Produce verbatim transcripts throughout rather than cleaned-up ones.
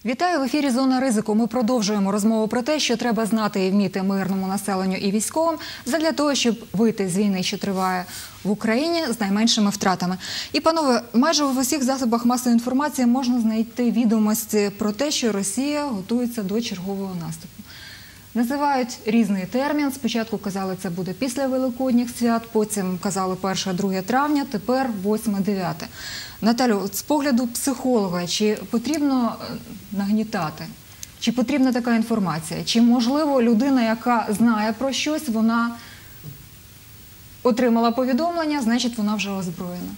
Вітаю, в ефірі «Зона ризику». Ми продовжуємо розмову про те, що треба знати і вміти мирному населенню і військовим задля того, щоб вийти з війни, що триває в Україні, з найменшими втратами. І, панове, майже в усіх засобах масової інформації можна знайти відомості про те, що Росія готується до чергового наступу. Називають різний термін. Спочатку казали, це буде після Великодніх свят, потім казали перше-друге травня, тепер восьме-дев'яте. Наталю, з погляду психолога, чи потрібно нагнітати? Чи потрібна така інформація? Чи, можливо, людина, яка знає про щось, вона отримала повідомлення, значить, вона вже озброєна?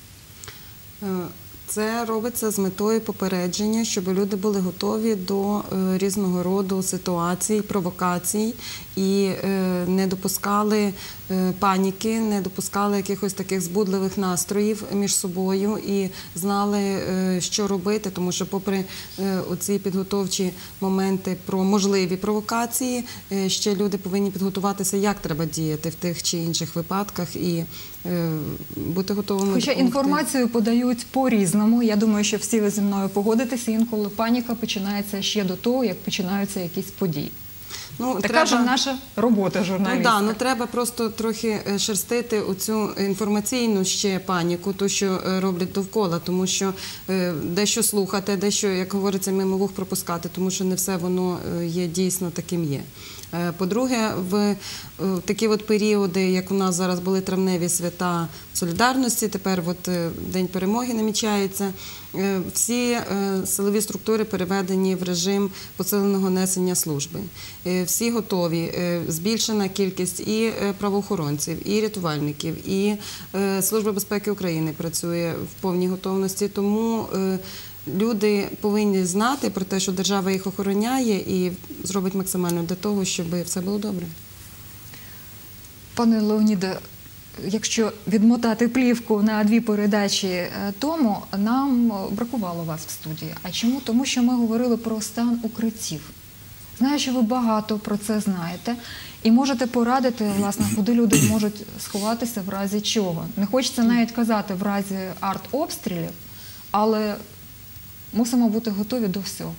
Це робиться з метою попередження, щоб люди були готові до різного роду ситуацій, провокацій і не допускали паніки, не допускали якихось таких збудливих настроїв між собою і знали, що робити, тому що попри оці підготовчі моменти про можливі провокації, ще люди повинні підготуватися, як треба діяти в тих чи інших випадках і бути готовими. Хоча інформацію подають по-різному. Я думаю, що всі ви зі мною погодитеся, інколи паніка починається ще до того, як починаються якісь події. Ну, така треба... ж наша робота журналістська. Ну, да, ну, треба просто трохи шерстити оцю інформаційну ще паніку, ту, що роблять довкола, тому що е, дещо слухати, дещо, як говориться, мимо вух пропускати, тому що не все воно є дійсно таким є. По-друге, в такі от періоди, як у нас зараз були травневі свята солідарності, тепер от День перемоги намічається, всі силові структури переведені в режим посиленого несення служби. Всі готові, збільшена кількість і правоохоронців, і рятувальників, і Служба безпеки України працює в повній готовності, тому люди повинні знати про те, що держава їх охороняє і зробить максимально для того, щоб все було добре. Пане Леоніде, якщо відмотати плівку на дві передачі тому, нам бракувало вас в студії. А чому? Тому що ми говорили про стан укриттів. Знаю, що ви багато про це знаєте і можете порадити, власне, куди люди можуть сховатися в разі чого. Не хочеться навіть казати в разі артобстрілів, але мусимо бути готові до всього.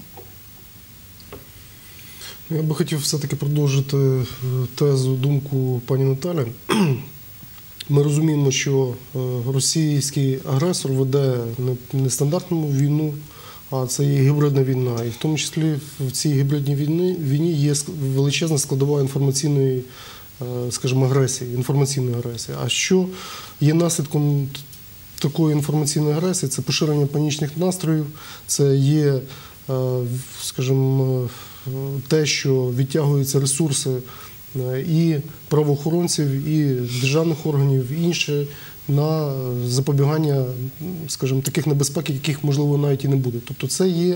Я би хотів все-таки продовжити тезу, думку пані Наталі. Ми розуміємо, що російський агресор веде не стандартну війну, а це є гібридна війна. І в тому числі в цій гібридній війні, війні є величезна складова інформаційної, скажімо, агресії, інформаційної агресії. А що є наслідком такої інформаційної агресії? Це поширення панічних настроїв, це є, скажімо, те, що відтягуються ресурси і правоохоронців, і державних органів, і інше на запобігання, скажімо, таких небезпек, яких, можливо, навіть і не буде. Тобто це є,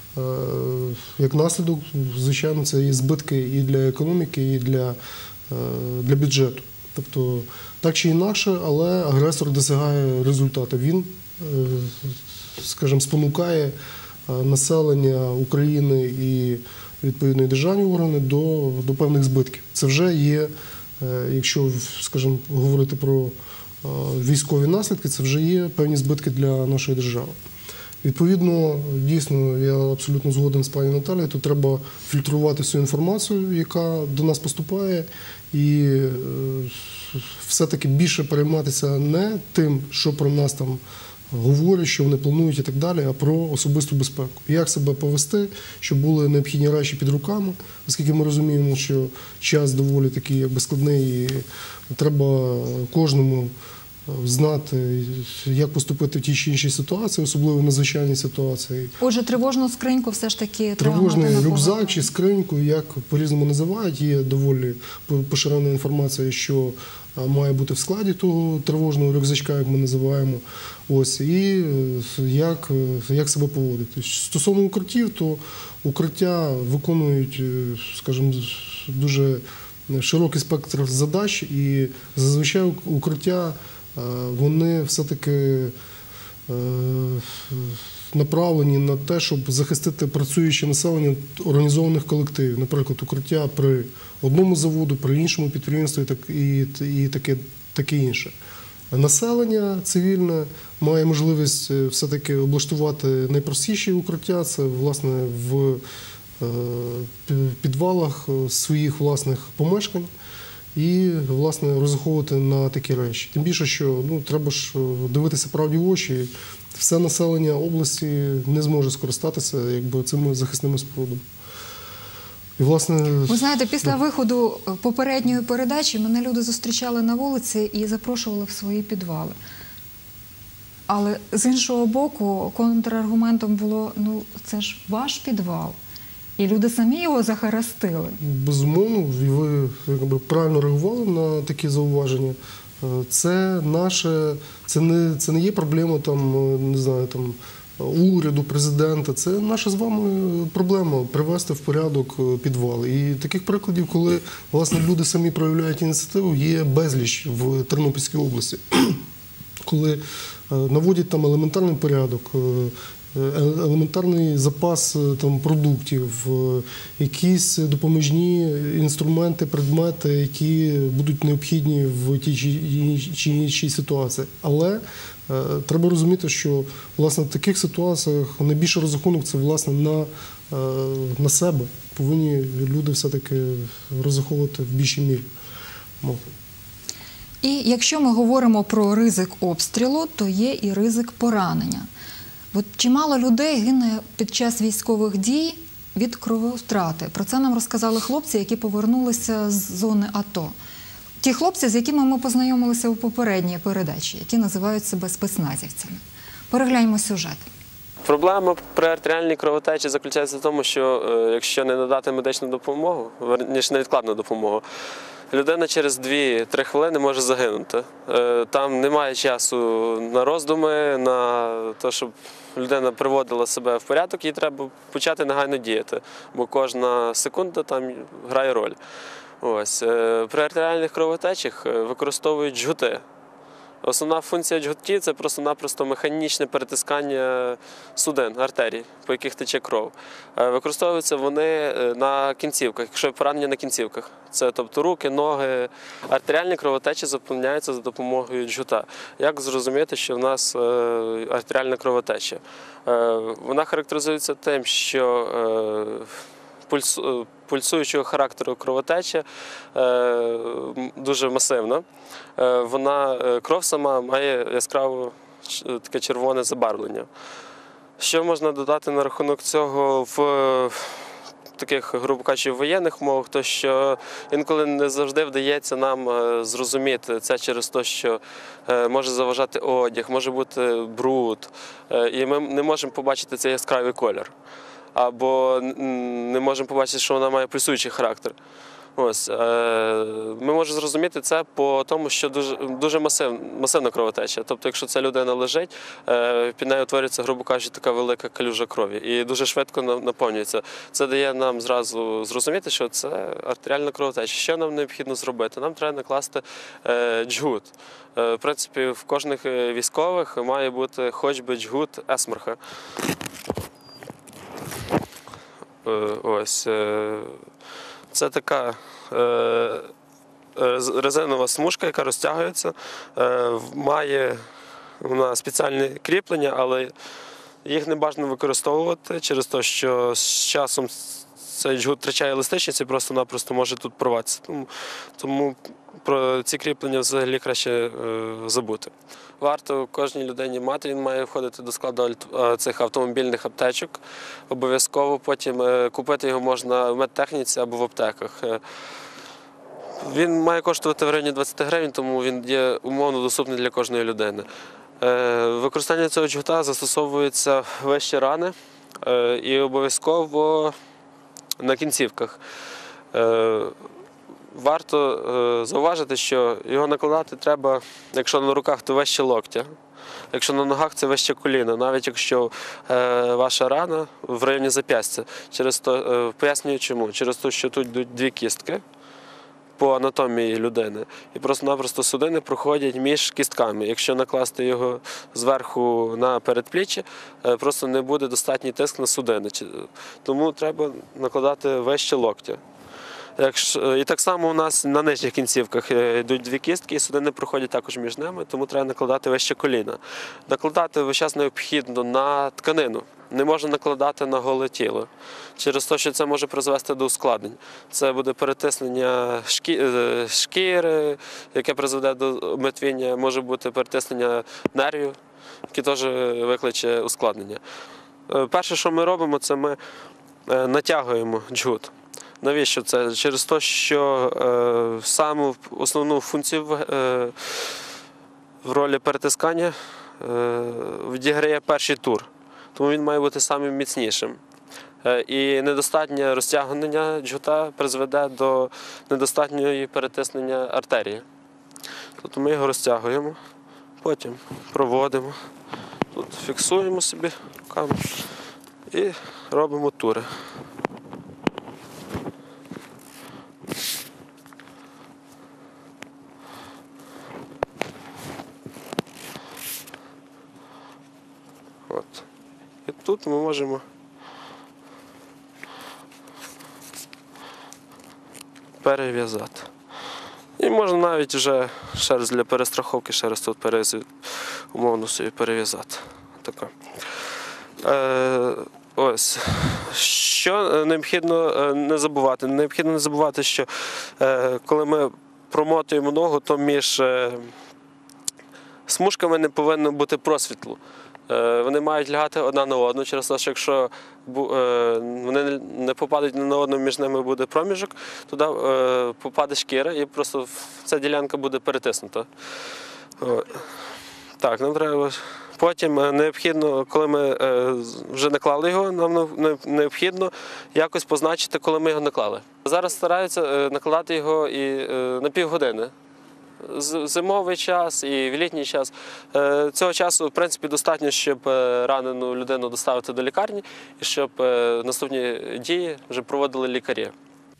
як наслідок, звичайно, це є збитки і для економіки, і для, для бюджету. Тобто, так чи інакше, але агресор досягає результату. Він, скажімо, спонукає населення України і відповідні державні органи до, до певних збитків. Це вже є, якщо, скажімо, говорити про військові наслідки, це вже є певні збитки для нашої держави. Відповідно, дійсно, я абсолютно згоден з пані Наталією, то треба фільтрувати всю інформацію, яка до нас поступає, і все-таки більше перейматися не тим, що про нас там говорять, що вони планують і так далі, а про особисту безпеку. Як себе повести, щоб були необхідні речі під руками, оскільки ми розуміємо, що час доволі такий якби складний, і треба кожному знати, як поступити в тій чи іншій ситуації, особливо в надзвичайній ситуації. Отже, тривожну скриньку все ж таки треба мати на Тривожний поготові. рюкзак чи скриньку, як по-різному називають, є доволі поширена інформація, що має бути в складі того тривожного рюкзачка, як ми називаємо, ось, і як, як себе поводити. Стосовно укриттів, то укриття виконують, скажімо, дуже широкий спектр задач, і зазвичай укриття, вони все-таки направлені на те, щоб захистити працююче населення організованих колективів. Наприклад, укриття при одному заводу, при іншому підприємстві і, і таке, таке інше. Населення цивільне має можливість все-таки облаштувати найпростіші укриття, це власне в підвалах своїх власних помешкань і власне розраховувати на такі речі. Тим більше, що ну, треба ж дивитися правді в очі, все населення області не зможе скористатися якби, цими захисними спорудами. І, власне, ви знаєте, після виходу попередньої передачі мене люди зустрічали на вулиці і запрошували в свої підвали. Але з іншого боку, контраргументом було, ну це ж ваш підвал. І люди самі його захарастили. Безумовно, і ви якби, правильно реагували на такі зауваження. Це наше, це не, це не є проблема там, не знаю, там, уряду, президента. Це наша з вами проблема – привести в порядок підвали. І таких прикладів, коли власне, люди самі проявляють ініціативу, є безліч в Тернопільській області. Коли наводять там елементарний порядок, елементарний запас там, продуктів, якісь допоміжні інструменти, предмети, які будуть необхідні в тій чи іншій ситуації. Але е, треба розуміти, що власне, в таких ситуаціях найбільший розрахунок – це власне, на, е, на себе. Повинні люди все-таки розраховувати в більшій мірі. Мов. І якщо ми говоримо про ризик обстрілу, то є і ризик поранення. От чимало людей гине під час військових дій від крововтрати. Про це нам розказали хлопці, які повернулися з зони АТО. Ті хлопці, з якими ми познайомилися у попередній передачі, які називають себе спецназівцями. Перегляньмо сюжет. Проблема при артеріальній кровотечі заключається в тому, що якщо не надати медичну допомогу, верніше невідкладну допомогу, людина через дві-три хвилини може загинути. Там немає часу на роздуми, на те, щоб людина приводила себе в порядок, їй треба почати негайно діяти, бо кожна секунда там грає роль. Ось. При артеріальних кровотечах використовують джгути. Основна функція джгутів – це просто-напросто механічне перетискання судин, артерій, по яких тече кров. Використовуються вони на кінцівках, якщо є поранення на кінцівках. Це тобто руки, ноги. Артеріальні кровотечі заповняються за допомогою джгута. Як зрозуміти, що в нас артеріальна кровотеча? Вона характеризується тим, що пульсуючого характеру кровотеча дуже масивна. Вона, кров сама має яскраво таке червоне забарвлення. Що можна додати на рахунок цього в таких, грубо кажучи, воєнних умовах, то що інколи не завжди вдається нам зрозуміти це через те, що може заважати одяг, може бути бруд, і ми не можемо побачити цей яскравий колір. Або не можемо побачити, що вона має пульсуючий характер. Ось. Ми можемо зрозуміти це по тому, що дуже, дуже масив, масивна кровотеча. Тобто, якщо ця людина лежить, під нею утворюється, грубо кажучи, така велика калюжа крові і дуже швидко наповнюється. Це дає нам зразу зрозуміти, що це артеріальна кровотеча. Що нам необхідно зробити? Нам треба накласти джгут. В принципі, в кожних військових має бути хоч би джгут есмерха. Ось. Це така резинова смужка, яка розтягується, має вона спеціальне кріплення, але їх не бажано використовувати через те, що з часом цей джгут втрачає еластичність і просто-напросто може тут порватися. Тому, тому про ці кріплення взагалі краще забути. Варто кожній людині мати, він має входити до складу цих автомобільних аптечок. Обов'язково потім купити його можна в медтехніці або в аптеках. Він має коштувати в районі двадцять гривень, тому він є умовно доступний для кожної людини. Використання цього джгута застосовується вище рани і обов'язково на кінцівках. Варто зауважити, що його накладати треба, якщо на руках, то вище локтя, якщо на ногах, це вище коліна, навіть якщо ваша рана в районі зап'ястя. Через то, пояснюю чому, через те, що тут йдуть дві кістки по анатомії людини, і просто-напросто судини проходять між кістками. Якщо накласти його зверху на передпліччя, просто не буде достатній тиск на судини. Тому треба накладати вище локтя. Якщо, і так само у нас на нижніх кінцівках е, йдуть дві кістки, і судини проходять також між ними, тому треба накладати вище коліна. Накладати весь час необхідно на тканину. Не можна накладати на голе тіло, через те, що це може призвести до ускладнень. Це буде перетиснення шкі... е, шкіри, яке призведе до омертвіння, може бути перетиснення нервів, яке теж викличе ускладнення. Е, Перше, що ми робимо, це ми е, натягуємо джгут. Навіщо це? Через те, що е, саму основну функцію в, е, в ролі перетискання е, відіграє перший тур. Тому він має бути самим міцнішим. Е, І недостатнє розтягнення джгута призведе до недостатньої перетиснення артерії. Тобто ми його розтягуємо, потім проводимо, тут фіксуємо собі руками і робимо тури. От. І тут ми можемо перев'язати. І можна навіть вже ще раз для перестраховки, ще раз тут перез... умовно собі перев'язати. Така. Е, ось. Що необхідно не забувати? Необхідно не забувати, що е, коли ми промотуємо ногу, то між е, смужками не повинно бути просвітлу. Вони мають лягати одна на одну, через те, що якщо вони не попадуть на одну, між ними буде проміжок, туди попаде шкіра і просто ця ділянка буде перетиснута. Так, нам треба. Потім необхідно, коли ми вже наклали його, нам необхідно якось позначити, коли ми його наклали. Зараз стараються накладати його і на півгодини. Зимовий час і в літній час. Цього часу, в принципі, достатньо, щоб ранену людину доставити до лікарні і щоб наступні дії вже проводили лікарі.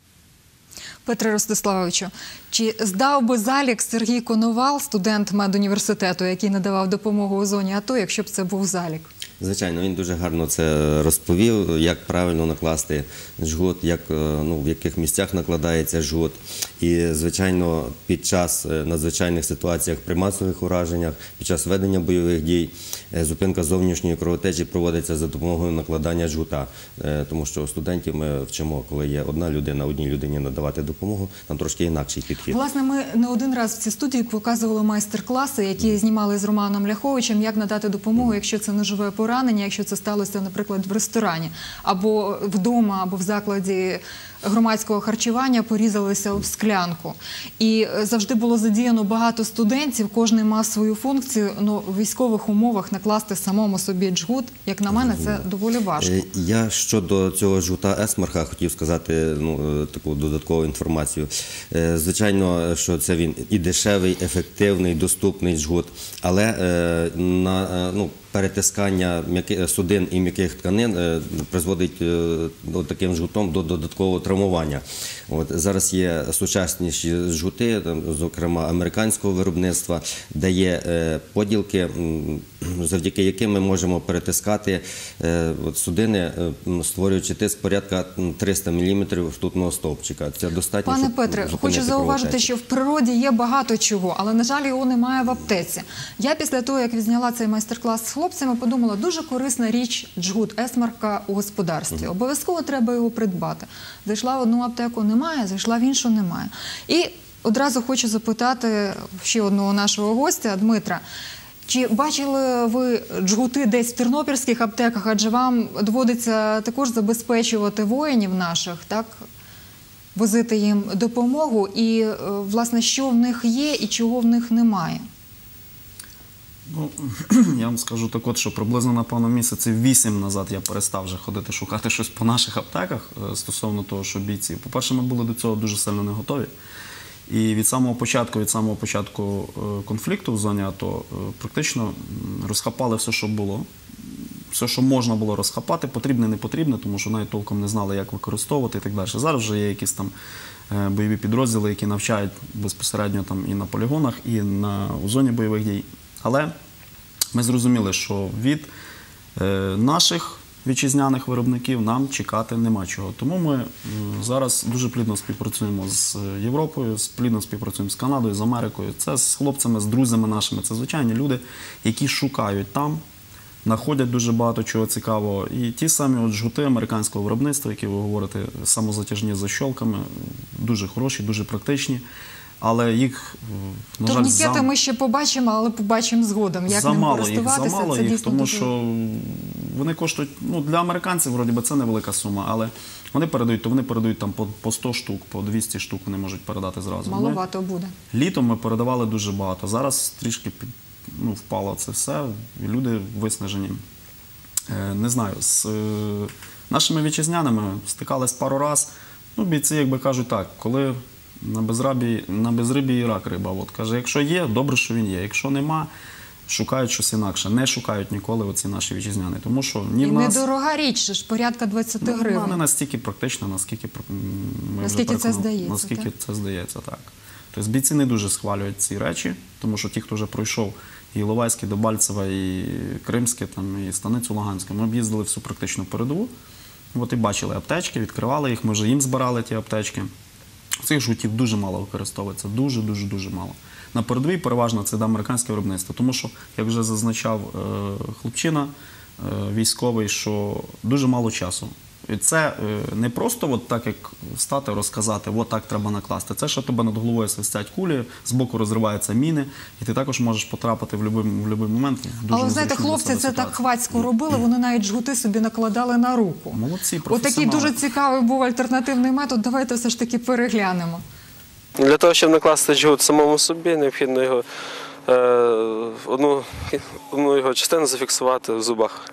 Петре Ростиславовичу, чи здав би залік Сергій Коновал, студент медуніверситету, який надавав допомогу у зоні АТО, якщо б це був залік? Звичайно, він дуже гарно це розповів, як правильно накласти жгут, як, ну, в яких місцях накладається жгут. І, звичайно, під час надзвичайних ситуаціях при масових ураженнях, під час ведення бойових дій, зупинка зовнішньої кровотечі проводиться за допомогою накладання жгута. Тому що студентів ми вчимо, коли є одна людина, одній людині надавати допомогу, там трошки інакший підхід. Власне, ми не один раз в цій студії показували майстер-класи, які знімали з Романом Ляховичем, як надати допомогу, якщо це ножове поранення, якщо це сталося, наприклад, в ресторані, або вдома, або в закладі громадського харчування порізалися об склянку. І завжди було задіяно багато студентів, кожен мав свою функцію, але в військових умовах накласти самому собі джгут, як на мене, це доволі важко. Я щодо цього жгута Есмарха хотів сказати, ну, таку додаткову інформацію. Звичайно, що це він і дешевий, ефективний, доступний жгут, але на, ну, перетискання судин і м'яких тканин призводить от таким жгутом до додаткового травмування. От, зараз є сучасніші жгути, зокрема американського виробництва, де є поділки, завдяки яким ми можемо перетискати от, судини, створюючи тиск порядка триста міліметрів ртутного стовпчика. Це достатньо, Пане щоб Петре, хочу зауважити, що в природі є багато чого, але, на жаль, його немає в аптеці. Я після того, як відзняла цей майстер-клас з хлопцями, подумала, дуже корисна річ джгут Есмарка у господарстві. Угу. Обов'язково треба його придбати. Зайшла в одну аптеку – немає, зайшла в іншу – немає. І одразу хочу запитати ще одного нашого гостя, Дмитра. Чи бачили ви джгути десь в тернопільських аптеках, адже вам доводиться також забезпечувати воїнів наших, так? Возити їм допомогу і, власне, що в них є і чого в них немає? Ну, я вам скажу так от, що приблизно, напевно, місяців вісім назад я перестав вже ходити шукати щось по наших аптеках стосовно того, що бійці. По-перше, ми були до цього дуже сильно не готові. І від самого початку, від самого початку конфлікту в зоні АТО практично розхапали все, що було. Все, що можна було розхапати, потрібне, не потрібне, тому що навіть толком не знали, як використовувати і так далі. Зараз вже є якісь там бойові підрозділи, які навчають безпосередньо там і на полігонах, і на, у зоні бойових дій. Але ми зрозуміли, що від е, наших вітчизняних виробників нам чекати нема чого. Тому ми м, зараз дуже плідно співпрацюємо з Європою, з- плідно співпрацюємо з Канадою, з Америкою. Це з хлопцями, з друзями нашими. Це звичайні люди, які шукають там, знаходять дуже багато чого цікавого. І ті самі от жгути американського виробництва, які ви говорите, самозатяжні з защолками, дуже хороші, дуже практичні. Але їх, на жаль, Турнікети зам... ми ще побачимо, але побачимо згодом. Як ним замало їх, користуватися, замало це їх, дійсно тому дуже... що вони коштують, ну, для американців, вроді би, це невелика сума, але вони передають, то вони передають там по, по сто штук, по двісті штук вони можуть передати зразу. Ми- Маловато буде. Літом ми передавали дуже багато. Зараз трішки під, ну, впало це все, і люди виснажені. Е, не знаю, з е, нашими вітчизняними стикались пару раз. Ну, бійці, якби кажуть так, коли на безрабі, на безрибі і рак риба. От, каже, якщо є, добре, що він є. Якщо нема, шукають щось інакше. Не шукають ніколи оці наші вітчизняни. Тому що ні І в нас... недорога річ, ж порядка двадцять Ну, вона гривень. не настільки практична, наскільки м, ми Наскільки вже це переконані. здається, Наскільки так? це здається, так. Тобто бійці не дуже схвалюють ці речі, тому що ті, хто вже пройшов і Іловайське, Дебальцеве, і Кримське, там, і Станицю Луганську, ми об'їздили всю практичну передову. От і бачили аптечки, відкривали їх, ми вже їм збирали ті аптечки. Цих жгутів дуже мало використовується, дуже-дуже-дуже мало. На передовій переважно це американське виробництво, тому що, як вже зазначав е, хлопчина е, військовий, що дуже мало часу. І це е, не просто от так, як стати, розказати, от так треба накласти. Це що тебе над головою свистять кулі, збоку розриваються міни, і ти також можеш потрапити в будь-який в будь-який момент. в дуже Але знаєте, незручну для хлопці себе це так ситуацію. хвацько робили, вони навіть жгути собі накладали на руку. Молодці, Отакий професіонали. дуже цікавий був альтернативний метод. Давайте все ж таки переглянемо. Для того, щоб накласти джгут самому собі, необхідно його, е, одну, одну його частину зафіксувати в зубах.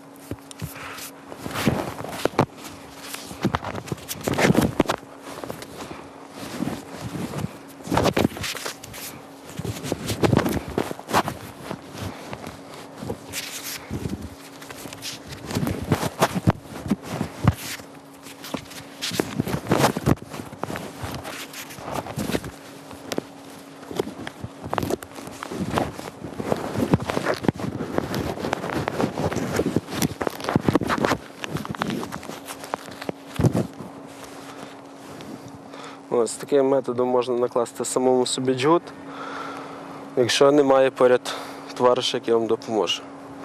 Ось таким методом можна накласти самому собі джгут, якщо немає поряд товариша, який вам допоможе.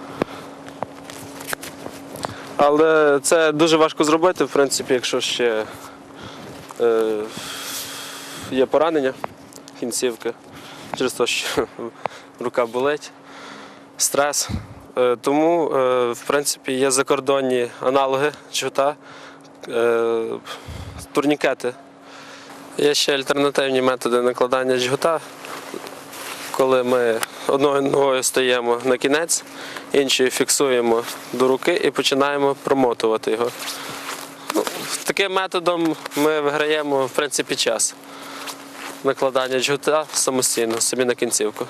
Але це дуже важко зробити, в принципі, якщо ще е, є поранення кінцівки, через те, що рука болить, стрес. Е, тому, е, в принципі, є закордонні аналоги джгута, е, турнікети. Є ще альтернативні методи накладання джгута, коли ми одною ногою стаємо на кінець, іншою фіксуємо до руки і починаємо промотувати його. Ну, таким методом ми виграємо, в принципі, час накладання джгута самостійно, собі на кінцівку.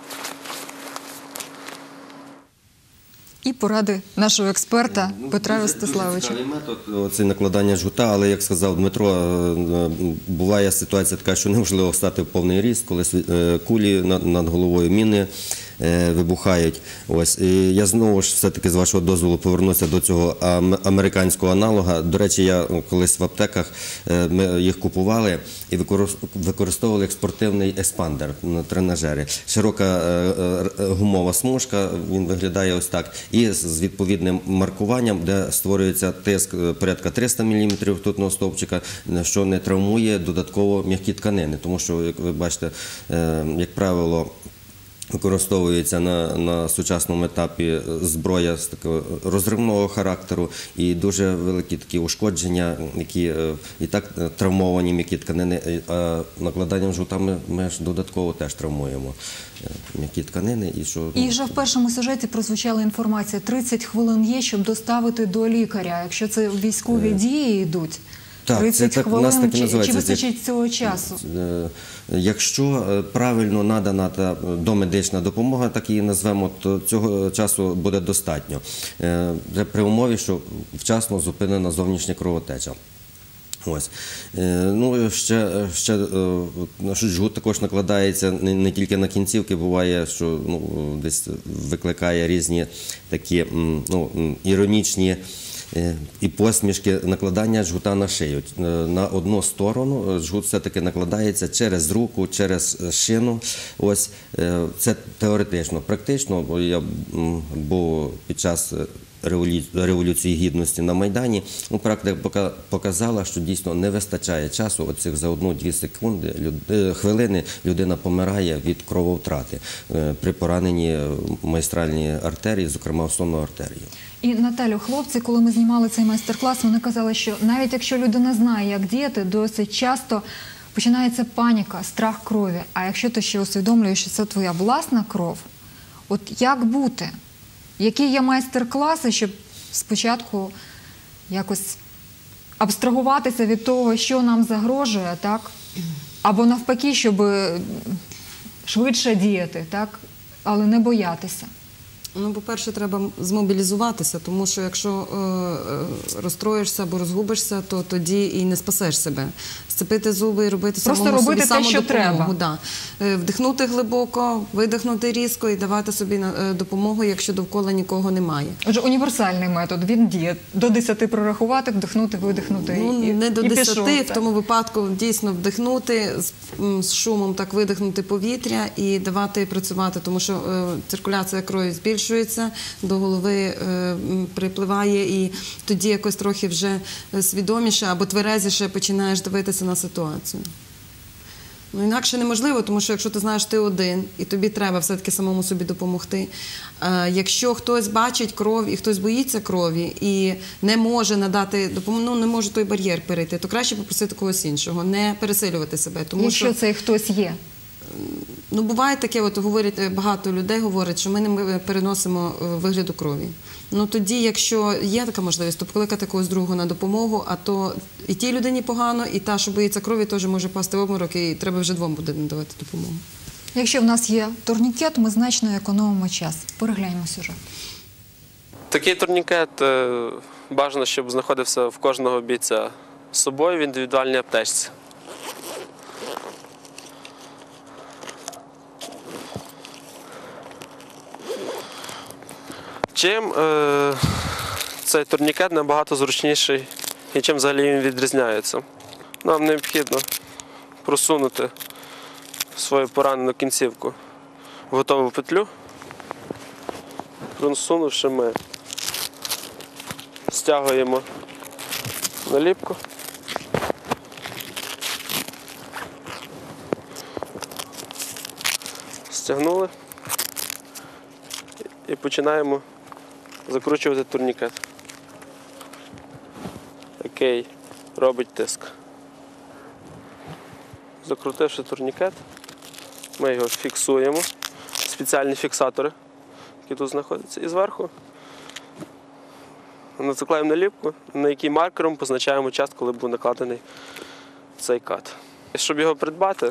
І поради нашого експерта Петра Ростиславовича. Цікавий метод, це накладання жгута, але, як сказав Дмитро, е, буває ситуація така, що неможливо стати в повний ріст, коли е, кулі над, над головою, міни е, вибухають. Ось. І я знову ж все-таки з вашого дозволу повернуся до цього ам- американського аналога. До речі, я колись в аптеках, е, ми їх купували і використ- використовували як спортивний еспандер на тренажері. Широка е, е, гумова смужка, він виглядає ось так. І з з відповідним маркуванням, де створюється тиск е, порядка триста міліметрів ртутного стовпчика, е, що не травмує додатково м'які тканини. Тому що, як ви бачите, е, як правило, використовується на, на сучасному етапі зброя з такого розривного характеру і дуже великі такі ушкодження, які е, і так е, травмовані м'які тканини, е, а накладанням жгута ми, ми ж додатково теж травмуємо е, м'які тканини. І, що, І ну, вже в першому сюжеті прозвучала інформація, тридцять хвилин є, щоб доставити до лікаря, якщо це військові дії йдуть. Так, тридцять це так, у нас хвилин, так і чи, чи називається. вистачить цього часу? Е, Якщо е, правильно надана та домедична допомога, так її назвемо, то цього часу буде достатньо. Е, Це при умові, що вчасно зупинена зовнішня кровотеча. Ось. Е, Ну, ще, ще е, жгут також накладається не, не тільки на кінцівки, буває, що ну, десь викликає різні такі м, ну, м, іронічні Е, І посмішки, накладання жгута на шию. Е, На одну сторону жгут все-таки накладається через руку, через шину. Ось е, це теоретично. Практично, бо я м, був під час Револю- Революції Гідності на Майдані, ну, практика пока- показала, що дійсно не вистачає часу, оцих за одну-дві секунди, люд- е, хвилини людина помирає від крововтрати е, при пораненні магістральної артерії, зокрема в сонну артерію. І, Наталю, хлопці, коли ми знімали цей майстер-клас, вони казали, що навіть якщо людина знає, як діяти, досить часто починається паніка, страх крові. А якщо ти ще усвідомлюєш, що це твоя власна кров, от як бути? Які є майстер-класи, щоб спочатку якось абстрагуватися від того, що нам загрожує, так? Або навпаки, щоб швидше діяти, так? Але не боятися. Ну, по-перше, треба змобілізуватися, тому що якщо е, е, розстроїшся або розгубишся, то тоді і не спасеш себе. Сцепити зуби і робити Просто самому робити собі те, що самодопомогу. треба. Да. Е, вдихнути глибоко, видихнути різко і давати собі на- е, допомогу, якщо довкола нікого немає. Отже, універсальний метод, він діє. До десяти прорахувати, вдихнути, видихнути. Ну, і, не до і десяти, пішов, в так. тому випадку дійсно вдихнути, з, м, з шумом так видихнути повітря і давати працювати, тому що е, циркуляція крові збільшується, до голови е, м, припливає, і тоді якось трохи вже е, свідоміше або тверезіше починаєш дивитися на ситуацію. Ну, інакше неможливо, тому що якщо ти знаєш, ти один, і тобі треба все-таки самому собі допомогти. Е, якщо хтось бачить кров і хтось боїться крові і не може надати допомогу, ну, не може той бар'єр перейти, то краще попросити когось іншого, не пересилювати себе. Тому Якщо що цей хтось є. ну, буває таке, от говорять, е, багато людей говорять, що ми не переносимо е, вигляду крові. Ну тоді, якщо є така можливість, то покликати когось другого на допомогу, а то і тій людині погано, і та, що боїться крові, теж може пасти в обморок, і треба вже двом буде надавати допомогу. Якщо в нас є турнікет, ми значно економимо час. Перегляньмо сюжет. Такий турнікет е, бажано, щоб знаходився в кожного бійця з собою в індивідуальній аптечці. Чим е, цей турнікет набагато зручніший і чим взагалі він відрізняється? Нам необхідно просунути свою поранену кінцівку в готову петлю. Просунувши, ми стягуємо наліпку. Стягнули і починаємо закручувати турнікет, який робить тиск. Закрутивши турнікет, ми його фіксуємо, спеціальні фіксатори, які тут знаходяться, і зверху наклеїмо наліпку, на якій маркером позначаємо час, коли був накладений цей кат. Щоб його придбати,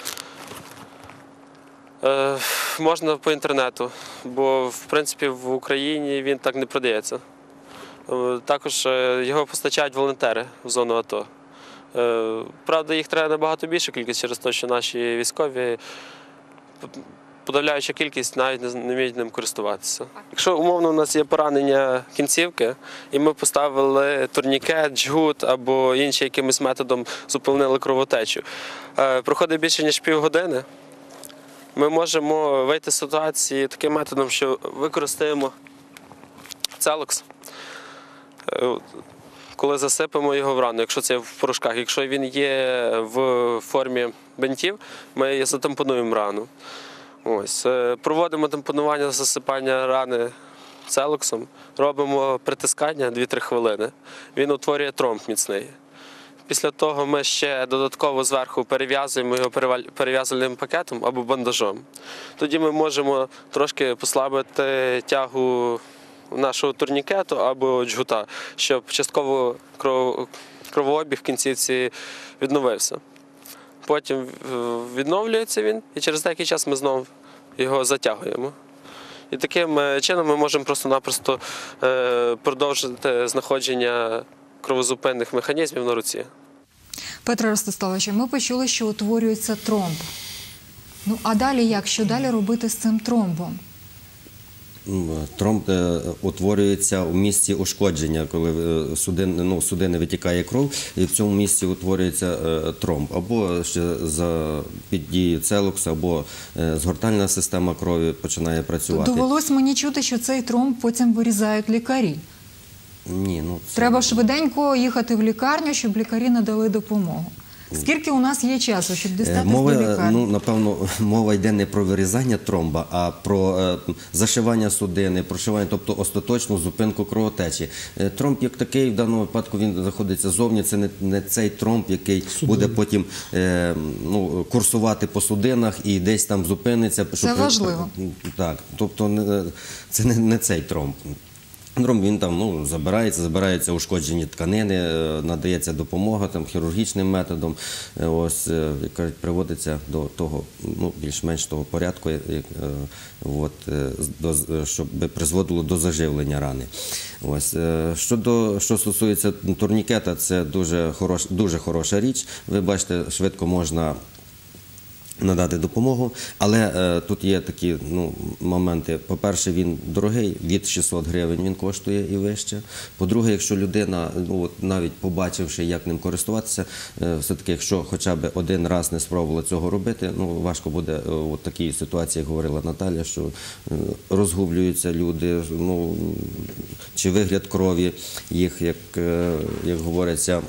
е, можна по інтернету, бо в принципі в Україні він так не продається. Е, Також е, його постачають волонтери в зону АТО. Е, Правда, їх треба набагато більше кількість через те, що наші військові, подавляюча кількість, навіть не не вміють ним користуватися. Якщо умовно у нас є поранення кінцівки, і ми поставили турнікет, джгут або іншим якимось методом зупинили кровотечу, е, проходить більше ніж півгодини, ми можемо вийти з ситуації таким методом, що використаємо целокс, е, коли засипемо його в рану, якщо це в порошках. Якщо він є в формі бинтів, ми затампонуємо рану. Ось. е, Проводимо тампонування, засипання рани целоксом, робимо притискання дві-три хвилини. Він утворює тромб міцний. Після того ми ще додатково зверху перев'язуємо його переваль- перев'язувальним пакетом або бандажом. Тоді ми можемо трошки послабити тягу нашого турнікету або джгута, щоб частково кров- кровообіг в кінцівці відновився. Потім е, відновлюється він, і через деякий час ми знову його затягуємо. І таким е, чином ми можемо просто-напросто е, продовжити знаходження кровозупинних механізмів на руці. Петре Ростиславовичу, ми почули, що утворюється тромб. Ну, а далі як? Що далі робити з цим тромбом? Тромб е, утворюється в місці ушкодження, коли е, судин, ну, судини витікає кров, і в цьому місці утворюється е, тромб. Або ще за, під дією целукса, або е, згортальна система крові починає працювати. Довелось мені чути, що цей тромб потім вирізають лікарі. Ні, ну, це... Треба швиденько їхати в лікарню, щоб лікарі надали допомогу. Скільки у нас є часу, щоб дістатися Мова, до лікарні? ну, напевно, мова йде не про вирізання тромба, а про е, зашивання судини, прошивання, тобто остаточну зупинку кровотечі. Е, тромб як такий, в даному випадку він знаходиться зовні, це не, не цей тромб, який Судин. буде потім е, ну, курсувати по судинах і десь там зупиниться. Це важливо. Так, тобто не, це не, не цей тромб. Тромб, він там ну, забирається, забираються ушкоджені тканини, е, надається допомога там, хірургічним методом, е, ось, е, як кажуть, приводиться до того, ну, більш-менш того порядку, як, е, от, е, до, щоб призводило до заживлення рани. Ось, е, щодо, що стосується турнікета, це дуже, хорош, дуже хороша річ. Ви бачите, швидко можна надати допомогу, але е, тут є такі ну, моменти. По-перше, він дорогий, від шістсот гривень він коштує і вище. По-друге, якщо людина, ну, от, навіть побачивши, як ним користуватися, е, все-таки, якщо хоча б один раз не спробувала цього робити, ну, важко буде е, от такій ситуації, як говорила Наталя, що е, розгублюються люди, ну, чи вигляд крові їх, як, е, як говориться,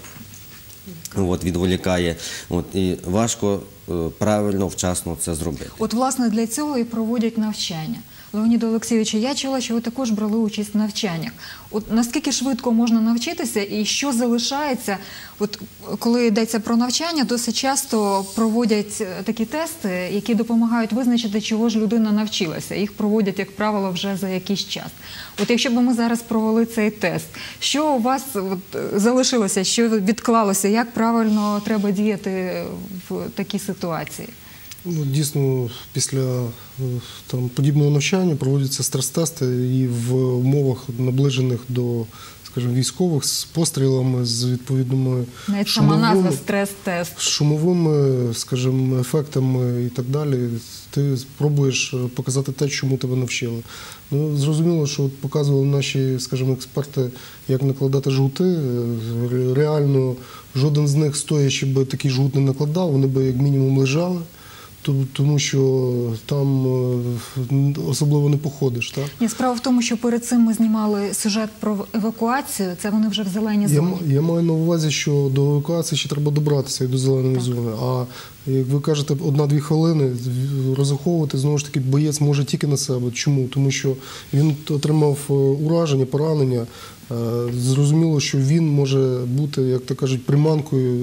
от, відволікає. От, і важко правильно, вчасно це зробити. От, власне, для цього і проводять навчання. Леоніду Олексійовичу, я чула, що ви також брали участь в навчаннях. От наскільки швидко можна навчитися і що залишається? От коли йдеться про навчання, досить часто проводять такі тести, які допомагають визначити, чого ж людина навчилася. Їх проводять, як правило, вже за якийсь час. От якщо б ми зараз провели цей тест, що у вас от, залишилося, що відклалося, як правильно треба діяти в такій ситуації? Ну, дійсно, після там, подібного навчання проводяться стрес-тести і в умовах, наближених до, скажімо, військових, з пострілами, з відповідними навіть сама назва шумовими, стрес-тест. шумовими, скажімо, ефектами і так далі. Ти спробуєш показати те, чому тебе навчили. Ну, зрозуміло, що от показували наші, скажімо, експерти, як накладати жгути. Реально, жоден з них, стоячи би такий жгут не накладав, вони би як мінімум лежали. Тому що там особливо не походиш, так? Ні, справа в тому, що перед цим ми знімали сюжет про евакуацію, це вони вже в зеленій зоні. Я, я маю на увазі, що до евакуації ще треба добратися і до зеленої так. зони. А як ви кажете, одна-дві хвилини розраховувати, знову ж таки, боєць може тільки на себе. Чому? Тому що він отримав ураження, поранення. Зрозуміло, що він може бути, як то кажуть, приманкою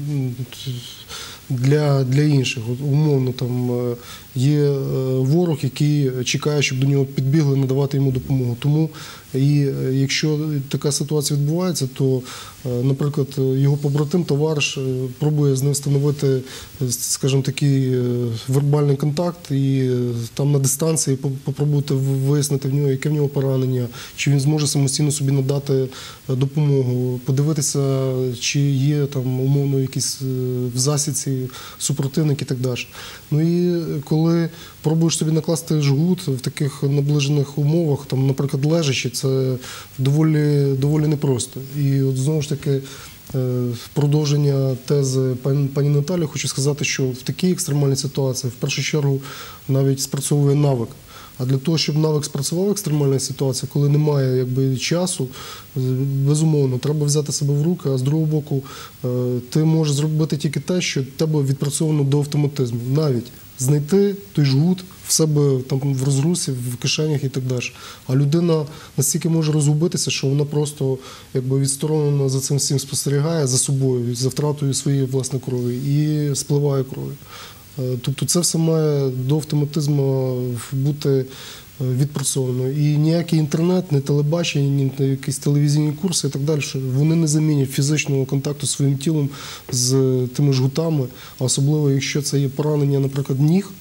для, для інших. От, умовно, там є ворог, який чекає, щоб до нього підбігли, надавати йому допомогу. Тому і якщо така ситуація відбувається, то, наприклад, його побратим, товариш пробує з ним встановити, скажімо, такий вербальний контакт і там на дистанції попробувати вияснити в нього, яке в нього поранення, чи він зможе самостійно собі надати допомогу, подивитися, чи є там умовно якісь в засідці супротивник і так далі. Ну і коли пробуєш собі накласти жгут в таких наближених умовах, там, наприклад, лежачи, це доволі, доволі непросто. І от знову ж таки, в продовження тези пані, пані Наталі хочу сказати, що в такій екстремальній ситуації в першу чергу навіть спрацьовує навик. А для того, щоб навик спрацював в екстремальній ситуації, коли немає якби, часу, безумовно, треба взяти себе в руки, а з другого боку, ти можеш зробити тільки те, що тебе відпрацьовано до автоматизму. Навіть знайти той жгут в себе там, в розрусі, в кишенях і так далі. А людина настільки може розгубитися, що вона просто якби, відсторонено за цим всім спостерігає, за собою, за втратою своєї власної крові і спливає кров'ю. Тобто це все має до автоматизму бути відпрацьовано. І ніякий інтернет, ні телебачення, ні якісь телевізійні курси і так далі, вони не замінять фізичного контакту зі своїм тілом з тими жгутами, а особливо, якщо це є поранення, наприклад, ніг,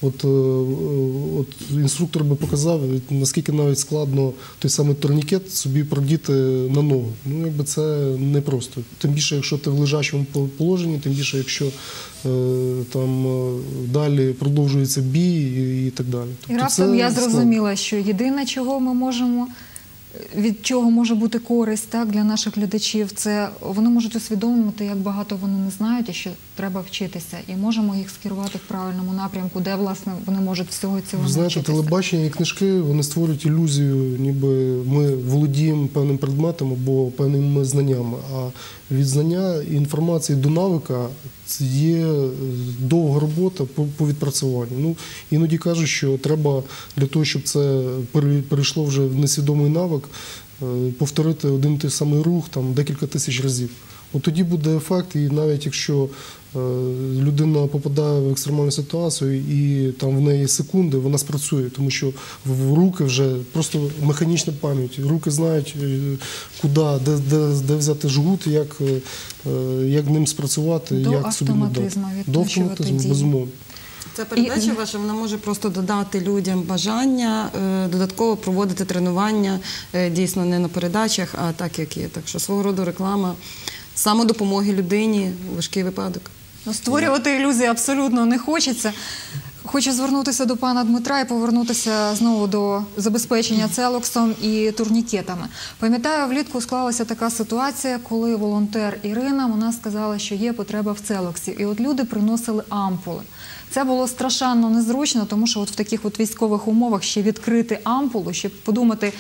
От, е, от інструктор би показав, наскільки навіть складно той самий турнікет собі продіти на ногу. Ну, якби це непросто. Тим більше, якщо ти в лежачому положенні, тим більше, якщо е, там е, далі продовжується бій і, і так далі. І Тобто раптом це я складно. зрозуміла, що єдине, чого ми можемо, від чого може бути користь, так, для наших глядачів, це вони можуть усвідомити, як багато вони не знають і що треба вчитися. І можемо їх скерувати в правильному напрямку, де, власне, вони можуть всього цього Ви знаєте, навчитися. телебачення і книжки, вони створюють ілюзію, ніби ми володіємо певним предметом або певними знаннями. А від знання і інформації до навика це є довга робота по, по відпрацюванню. Ну, іноді кажуть, що треба для того, щоб це перейшло вже в несвідомий навик, повторити один той самий рух там, декілька тисяч разів. От тоді буде ефект, і навіть якщо е, людина попадає в екстремальну ситуацію і там в неї секунди, вона спрацює, тому що в руки вже просто механічна пам'ять. Руки знають, е, куди, де, де, де взяти жгут, як, е, як ним спрацювати, До як собі надати. автоматизму До відточувати автоматизму, дії. безумовно. Ця передача І- ваша, вона може просто додати людям бажання е, додатково проводити тренування, е, дійсно не на передачах, а так, як є. Так що свого роду реклама самодопомоги людині у важкий випадок. Ну, створювати ілюзії абсолютно не хочеться. Хочу звернутися до пана Дмитра і повернутися знову до забезпечення целоксом і турнікетами. Пам'ятаю, влітку склалася така ситуація, коли волонтер Ірина, вона сказала, що є потреба в целоксі. І от люди приносили ампули. Це було страшенно незручно, тому що от в таких от військових умовах ще відкрити ампулу, щоб подумати,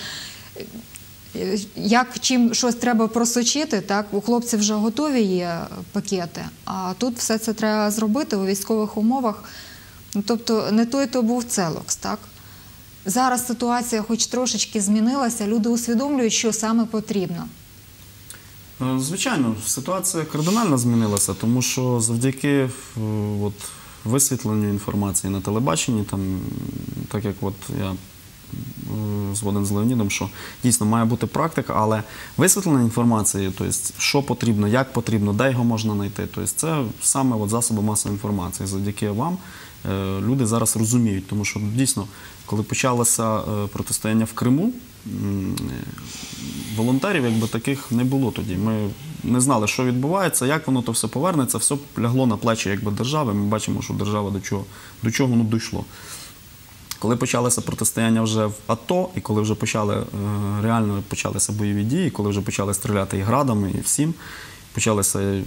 як чим щось треба просочити, так, у хлопців вже готові є пакети, а тут все це треба зробити у військових умовах. Ну, тобто не той то був целокс, так? Зараз ситуація хоч трошечки змінилася, люди усвідомлюють, що саме потрібно. Е, Звичайно, ситуація кардинально змінилася, тому що завдяки е, от, висвітленню інформації на телебаченні, там, так як от я е, згоден з Леонідом, що дійсно має бути практика, але висвітлення інформації, тобто, що потрібно, як потрібно, де його можна знайти, тобто, це саме от, засоби масової інформації. Завдяки вам е, люди зараз розуміють, тому що дійсно, коли почалося е, протистояння в Криму, м, волонтерів якби таких не було тоді. Ми не знали, що відбувається, як воно то все повернеться, все лягло на плечі якби держави. Ми бачимо, що держава до чого, до чого воно дійшло. Коли почалося протистояння вже в АТО, і коли вже почали е, реально почалися бойові дії, коли вже почали стріляти і градами, і всім, почалися, е,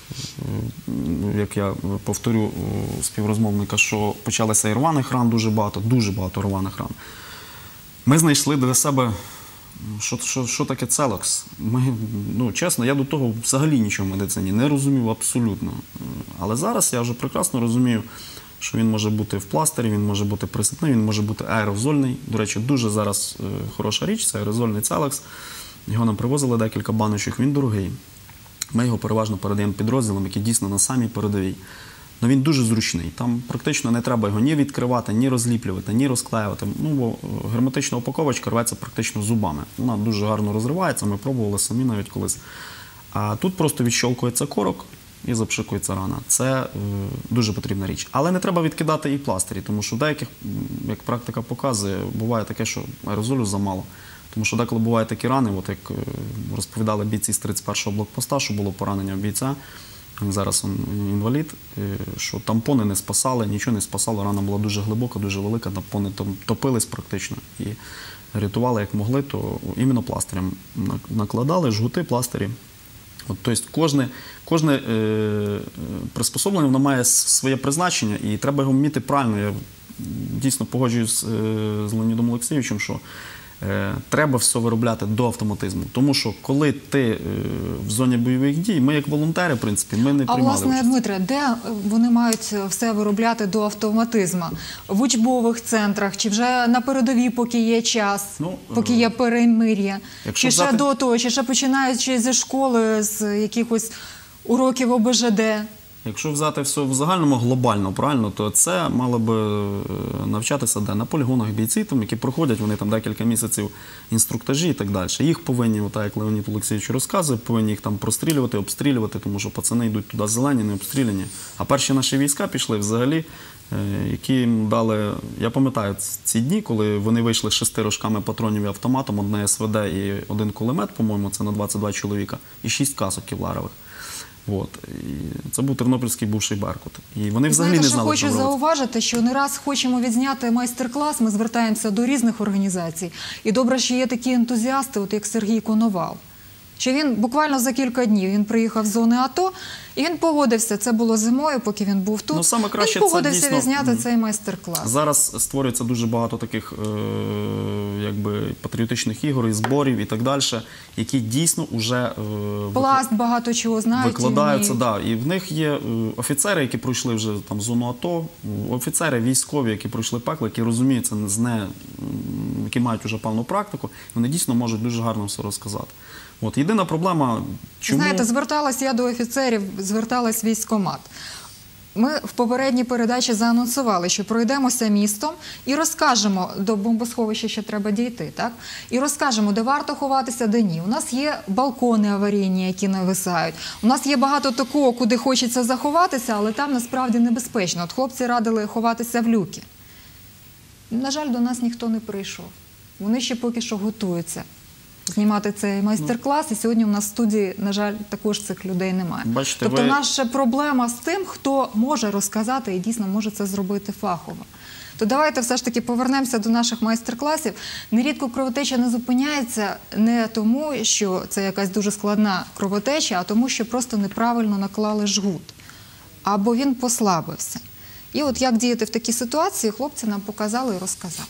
як я повторю у співрозмовника, що почалися і рваних ран дуже багато, дуже багато рваних ран. Ми знайшли для себе, що, що, що таке целокс. Ми, ну, чесно, я до того взагалі нічого в медицині не розумів абсолютно. Але зараз я вже прекрасно розумію, що він може бути в пластирі, він може бути присипний, він може бути аерозольний. До речі, дуже зараз е, хороша річ, це аерозольний целокс. Його нам привозили декілька баночок, він дорогий. Ми його переважно передаємо підрозділам, які дійсно на самій передовій. Ну, він дуже зручний. Там практично не треба його ні відкривати, ні розліплювати, ні розклеювати. Ну, бо герметична упаковочка рветься практично зубами. Вона дуже гарно розривається, ми пробували самі навіть колись. А тут просто відщолкується корок і запшикується рана. Це е, дуже потрібна річ. Але не треба відкидати і пластирі, тому що в деяких, як практика показує, буває таке, що аерозолю замало. Тому що деколи бувають такі рани, от як е, розповідали бійці з тридцять першого блокпоста, що було поранення бійця, він зараз він інвалід, е, що тампони не спасали, нічого не спасало, рана була дуже глибока, дуже велика, тампони там топились практично. І рятували як могли, то іменно пластирем накладали, жгути, пластирі. От, тобто кожне, кожне е, приспособлення воно має своє призначення і треба його вміти правильно. Я дійсно погоджуюсь з, з Леонідом Олексійовичем, що е, треба все виробляти до автоматизму. Тому що коли ти е, в зоні бойових дій, ми як волонтери, в принципі, ми не А, приймали власне, участь. Дмитре, де вони мають все виробляти до автоматизму? В учбових центрах, чи вже на передовій, поки є час, Ну, поки є перемир'я? якщо Чи ще взяти- до того, чи ще починаючи зі школи, з якихось уроків О Б Ж Д? Якщо взяти все в загальному глобально, правильно, то це мало би е, навчатися де? На полігонах бійці, там, які проходять, вони там декілька місяців інструктажі і так далі. Їх повинні, отак як Леонід Олексійович розказує, повинні їх там прострілювати, обстрілювати, тому що пацани йдуть туди зелені, не обстріляні. А перші наші війська пішли взагалі, е, які їм дали, я пам'ятаю ці дні, коли вони вийшли з шести рожками патронів і автоматом, одне ес ве де і один кулемет, по-моєму, це на двадцять два чоловіка, і шість касок кевларових. От. І це був тернопільський бувший «Беркут». І вони взагалі Знаєте, не що знали, хочу що робити. зауважити, що не раз хочемо відзняти майстер-клас, ми звертаємося до різних організацій. І добре, що є такі ентузіасти, от як Сергій Коновал, що він буквально за кілька днів, він приїхав з зони АТО, і він погодився, це було зимою, поки він був тут, Ну, саме краще він це погодився дійсно, відзняти м, цей майстер-клас. Зараз створюється дуже багато таких е, якби, патріотичних ігор і зборів і так далі, які дійсно вже е, Пласт багато чого знають. і викладаються. вміють. Да. І в них є е, офіцери, які пройшли вже там зону АТО, офіцери військові, які пройшли пекло, які розуміються, з не, м, які мають вже певну практику, вони дійсно можуть дуже гарно все розказати. От. Єдина проблема, чому... Знаєте, зверталась я до офіцерів, зверталась військкомат. Ми в попередній передачі заанонсували, що пройдемося містом і розкажемо, до бомбосховища ще треба дійти, так? І розкажемо, де варто ховатися, де ні. У нас є балкони аварійні, які нависають. У нас є багато такого, куди хочеться заховатися, але там насправді небезпечно. От хлопці радили ховатися в люки. На жаль, до нас ніхто не прийшов. Вони ще поки що готуються знімати цей майстер-клас, і сьогодні у нас в студії, на жаль, також цих людей немає. Бачите, тобто ви- наша проблема з тим, хто може розказати і дійсно може це зробити фахово. То давайте все ж таки повернемося до наших майстер-класів. Нерідко кровотеча не зупиняється не тому, що це якась дуже складна кровотеча, а тому, що просто неправильно наклали жгут. Або він послабився. І от як діяти в такій ситуації, хлопці нам показали і розказали.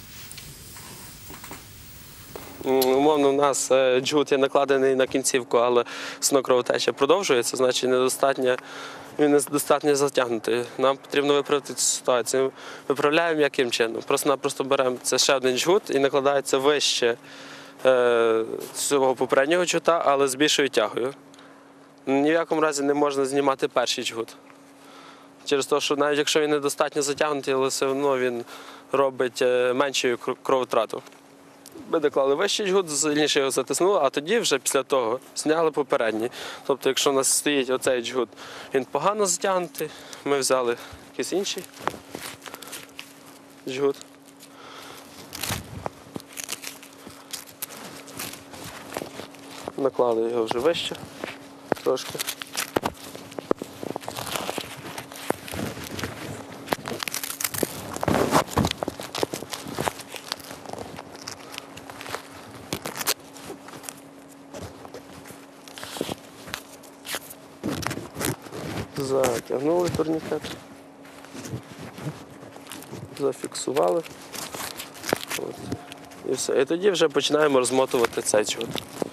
Умовно, у нас е, джгут є накладений на кінцівку, але сно кровотеча продовжується, значить недостатньо, він недостатньо затягнутий. Нам потрібно виправити цю ситуацію. Виправляємо яким чином? Просто-напросто беремо це ще один джгут і накладається вище е, цього попереднього джгута, але з більшою тягою. Ні в якому разі не можна знімати перший джгут. Через те, що навіть якщо він недостатньо затягнутий, але все одно він робить е, меншою кровотрату. Ми доклали вищий джгут, сильніше його затиснули, а тоді вже після того зняли попередній. Тобто, якщо у нас стоїть оцей джгут, він погано затягнутий, ми взяли якийсь інший джгут. Наклали його вже вище трошки. Затягнули турнікет, зафіксували. От. І все. І тоді вже починаємо розмотувати цей джгут.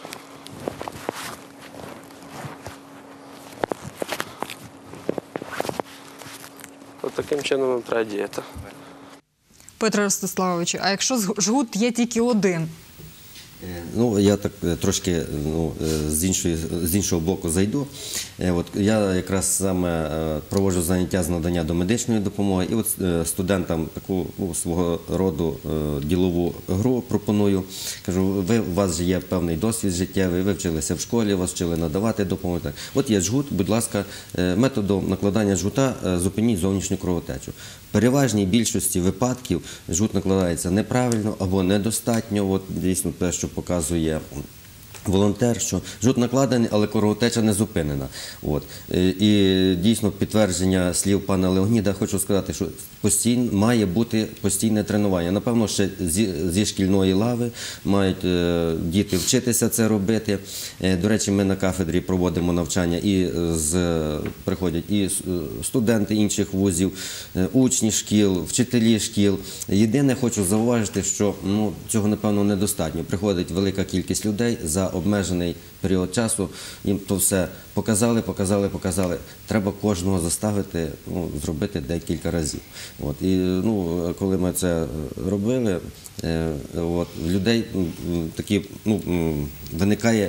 От таким чином нам треба діяти. Петре Ростиславовичу, а якщо жгут є тільки один? Ну, я так е, трошки ну, е, з, іншої, з іншого боку зайду. Е, От, я якраз саме е, проводжу заняття з надання домедичної допомоги і от е, студентам таку ну, свого роду е, ділову гру пропоную. Кажу, ви, у вас же є певний досвід життєвий, ви вчилися в школі, вас вчили надавати допомогу. Так. От є жгут, будь ласка, е, методом накладання жгута е, зупиніть зовнішню кровотечу. В переважній більшості випадків жгут накладається неправильно або недостатньо. От, дійсно те, що показує волонтер, що жгут накладений, але кровотеча не зупинена. От. І дійсно підтвердження слів пана Леоніда, хочу сказати, що постійно, має бути постійне тренування. Напевно, ще зі, зі шкільної лави мають е, діти вчитися це робити. Е, до речі, ми на кафедрі проводимо навчання і з, приходять і студенти інших вузів, е, учні шкіл, вчителі шкіл. Єдине, хочу зауважити, що ну, цього, напевно, недостатньо. Приходить велика кількість людей за обмежений період часу, їм то все показали, показали, показали. Треба кожного заставити ну, зробити декілька разів. От. І ну, коли ми це робили, е, от, в людей м, такі, ну, м, виникає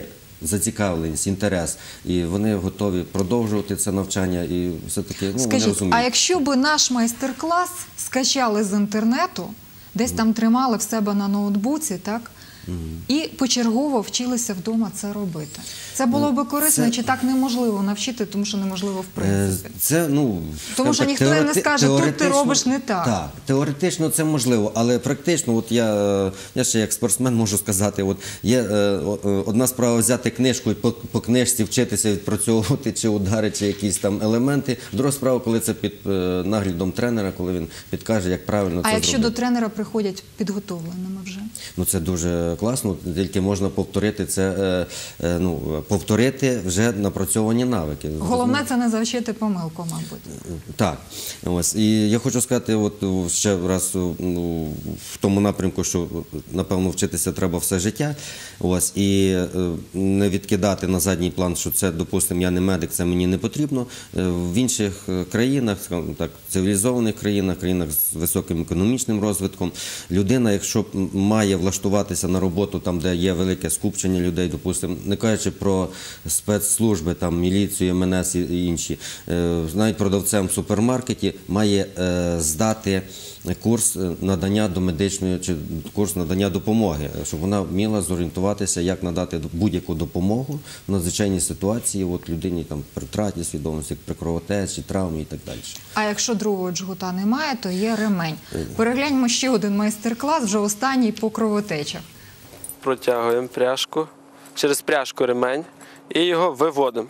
зацікавленість, інтерес, і вони готові продовжувати це навчання, і все-таки, ну, вони Скажіть, розуміють. а якщо би наш майстер-клас скачали з інтернету, десь там тримали в себе на ноутбуці, так? І почергово вчилися вдома це робити. Це було би корисно, це- чи так неможливо навчити, тому що неможливо в принципі? Е, Це, ну, Тому скажімо що так, ніхто і не теорети- скаже, тут ти теоретично- робиш не так. Так, теоретично це можливо, але практично, от я, е, я ще як спортсмен можу сказати, от є е, о- е, одна справа взяти книжку і по, по книжці вчитися відпрацьовувати чи удари, чи якісь там елементи. Друга справа, коли це під е, наглядом тренера, коли він підкаже, як правильно А це якщо зробити. до тренера приходять підготовленими вже? Ну, це дуже класно, тільки можна повторити це, е, е, ну, повторити вже напрацьовані навики. Головне – це не завчити помилку, мабуть. Так, ось. І я хочу сказати, от о, ще раз, ну, в тому напрямку, що, напевно, вчитися треба все життя, ось, і е, не відкидати на задній план, що це, допустимо, я не медик, це мені не потрібно. Е, В інших е, країнах, скажімо так, цивілізованих країнах, країнах з високим економічним розвитком, людина, якщо м- має влаштуватися на роботу там, де є велике скупчення людей, допустимо, не кажучи про спецслужби, там, міліцію, ем ен ес і інші, е, навіть продавцем в супермаркеті має е, здати курс надання до медичної чи курс надання допомоги, щоб вона вміла зорієнтуватися, як надати будь-яку допомогу в надзвичайній ситуації, от людині там при втраті свідомості, при кровотечі, травмі і так далі. А якщо другого джгута немає, то є ремень. Перегляньмо ще один майстер-клас, вже останній по кровотечах. Протягуємо пряжку, через пряжку ремень і його виводимо.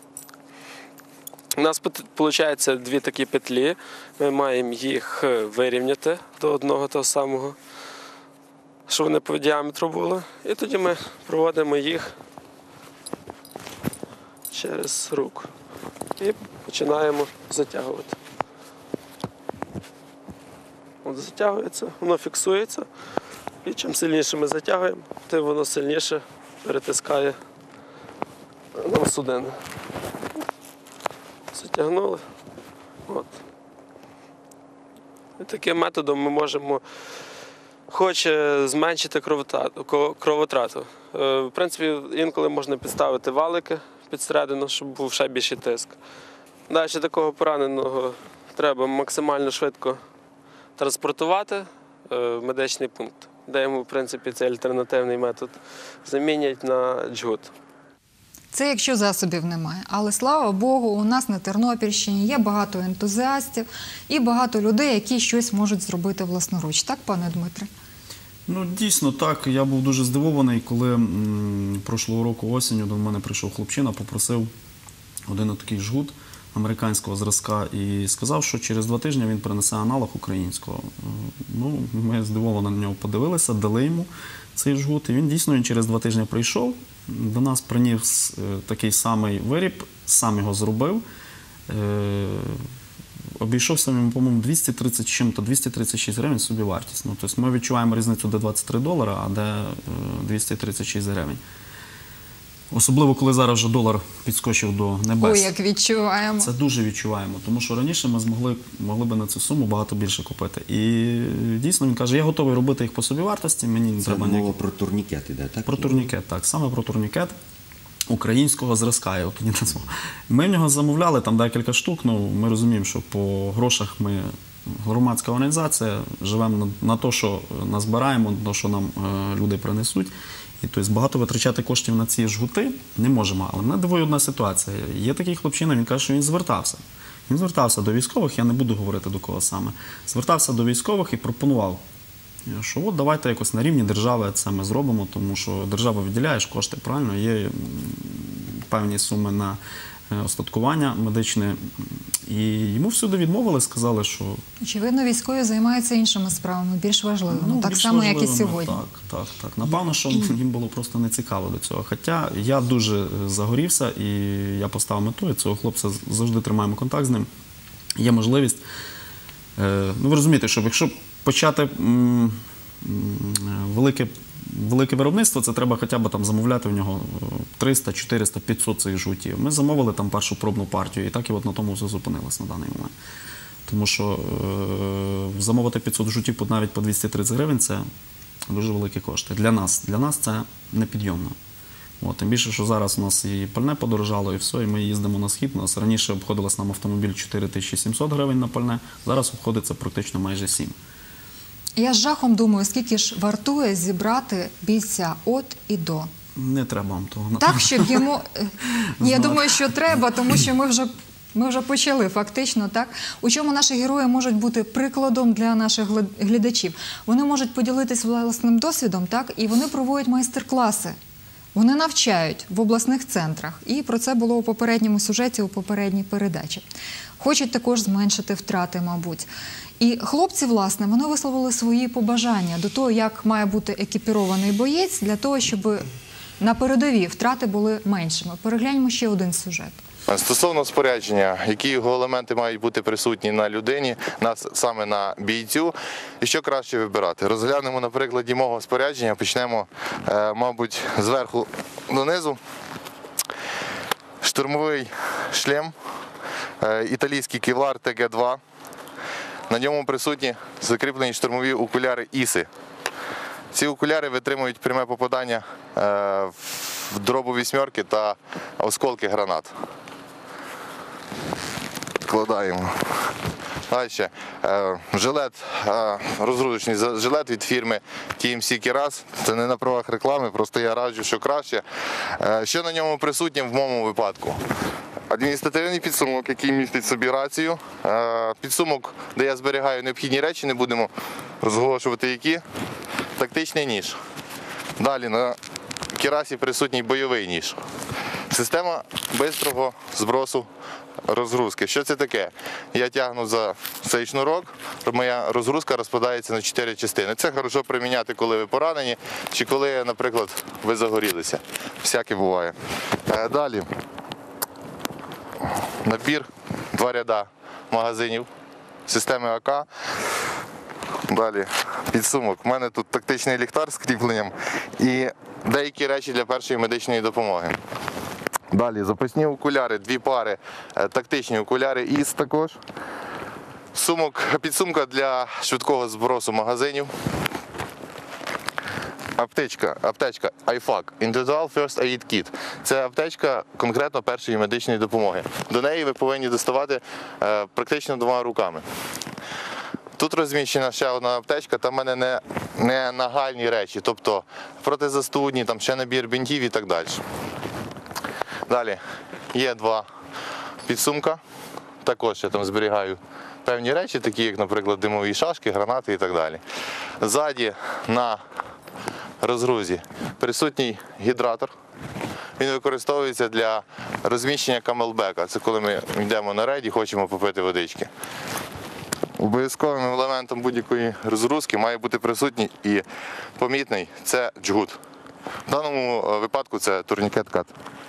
У нас виходить дві такі петлі, ми маємо їх вирівняти до одного того самого, щоб вони по діаметру були. І тоді ми проводимо їх через руку і починаємо затягувати. От затягується, воно фіксується, і чим сильніше ми затягуємо, тим воно сильніше перетискає нам судини. Затягнули. От. І таким методом ми можемо хоч е, зменшити кровотрату. ко- кровотрату. Е, В принципі, інколи можна підставити валики під середину, щоб був ще більший тиск. Далі такого пораненого треба максимально швидко транспортувати е, в медичний пункт, де йому, в принципі, цей альтернативний метод замінять на джгут. Це якщо засобів немає. Але, слава Богу, у нас на Тернопільщині є багато ентузіастів і багато людей, які щось можуть зробити власноруч. Так, пане Дмитре? Ну, дійсно так. Я був дуже здивований, коли м, прошлого року осінню до мене прийшов хлопчина, попросив один такий жгут американського зразка і сказав, що через два тижні він принесе аналог українського. Е, Ну, ми здивовано на нього подивилися, дали йому цей жгут, і він дійсно він через два тижні прийшов, до нас приніс е, такий самий виріб, сам його зробив. Е, Обійшовся йому, по-моєму, двісті тридцять чим-то, двісті тридцять шість гривень собівартість. Ну, тобто ми відчуваємо різницю, де двадцять три долара, а де е, двісті тридцять шість гривень. Особливо, коли зараз вже долар підскочив до небес. Ой, як відчуваємо. Це дуже відчуваємо, тому що раніше ми змогли, могли би на цю суму багато більше купити. І дійсно він каже, я готовий робити їх по собівартості, мені не Це треба мова ніяких... про турнікет іде, так? Про турнікет, так, саме про турнікет українського зразка. Я от тоді назвав. Ми в нього замовляли там декілька штук, ну ми розуміємо, що по грошах ми громадська організація, живемо на, на те, що назбираємо, на те, що нам е, люди принесуть. І тобто багато витрачати коштів на ці жгути не можемо. Але мене дивує одна ситуація. Є такий хлопчина, він каже, що він звертався. Він звертався до військових, я не буду говорити до кого саме. Звертався до військових і пропонував, що от давайте якось на рівні держави це ми зробимо, тому що держава виділяє ж кошти, правильно, є м, певні суми на е, остаткування медичне. І йому всюди відмовили, сказали, що Очевидно, військові займаються іншими справами, більш важливими. Ну, так більш само, як і важливими, сьогодні. Так, так, так. Напевно, що їм було просто не цікаво до цього. Хоча я дуже загорівся і я поставив мету, і цього хлопця завжди тримаємо контакт з ним. Є можливість. Е, ну, ви розумієте, що якщо почати м, м, велике, велике виробництво, це треба хоча б там замовляти в нього триста, чотириста, п'ятсот цих жгутів. Ми замовили там першу пробну партію, і так і от на тому все зупинилось на даний момент. Тому що е, замовити п'ятсот жгутів навіть по двісті тридцять гривень – це дуже великі кошти. Для нас, для нас це непідйомно. От, тим більше, що зараз у нас і пальне подорожало, і все, і ми їздимо на схід. У нас раніше обходилось нам автомобіль чотири тисячі сімсот гривень на пальне, зараз обходиться практично майже сім. Я з жахом думаю, скільки ж вартує зібрати бійця от і до. Не треба вам того. Так, щоб йому... Ні, я думаю, що треба, тому що ми вже, ми вже почали фактично, так? У чому наші герої можуть бути прикладом для наших глядачів? Вони можуть поділитись власним досвідом, так? І вони проводять майстер-класи. Вони навчають в обласних центрах. І про це було у попередньому сюжеті, у попередній передачі. Хочуть також зменшити втрати, мабуть. І хлопці, власне, вони висловили свої побажання до того, як має бути екіпірований боєць, для того, щоб на передовій втрати були меншими. Перегляньмо ще один сюжет. Стосовно спорядження, які його елементи мають бути присутні на людині, на, саме на бійцю, і що краще вибирати. Розглянемо на прикладі мого спорядження, почнемо, е, мабуть, зверху донизу. Штурмовий шлем, е, італійський кевлар Т Г два. На ньому присутні закріплені штурмові окуляри Іси. Ці окуляри витримують пряме попадання е, в дробу вісьмерки та осколки гранат. Вкладаємо. Далі. Е, жилет, е, розгрузочний жилет від фірми Ті Ем Сі Керас. Це не на правах реклами, просто я раджу, що краще. Е, що на ньому присутнє в моєму випадку? Адміністративний підсумок, який містить в собі рацію. Е, підсумок, де я зберігаю необхідні речі, не будемо розголошувати які. Тактичний ніж. Далі на керасі присутній бойовий ніж. Система швидкого збросу розгрузки. Що це таке? Я тягну за цей шнурок, моя розгрузка розпадається на чотири частини. Це хорошо приміняти, коли ви поранені, чи коли, наприклад, ви загорілися. Всяке буває. Далі набір, два ряда магазинів системи А К. Далі підсумок. У мене тут тактичний ліхтар з кріпленням і деякі речі для першої медичної допомоги. Далі запасні окуляри, дві пари, тактичні окуляри ІС також. Сумок, підсумка для швидкого збросу магазинів. Аптечка, аптечка ай фак, Individual First Aid Kit. Це аптечка конкретно першої медичної допомоги. До неї ви повинні доставати е, практично двома руками. Тут розміщена ще одна аптечка, там в мене не, не нагальні речі, тобто протизастудні, там ще набір бінтів і так далі. Далі є два підсумка, також я там зберігаю певні речі, такі як, наприклад, димові шашки, гранати і так далі. Ззаді на розгрузі присутній гідратор. Він використовується для розміщення камелбека. Це коли ми йдемо на рейд і хочемо попити водички. Обов'язковим елементом будь-якої розгрузки має бути присутній і помітний – це джгут. В даному випадку це турнікет-кат.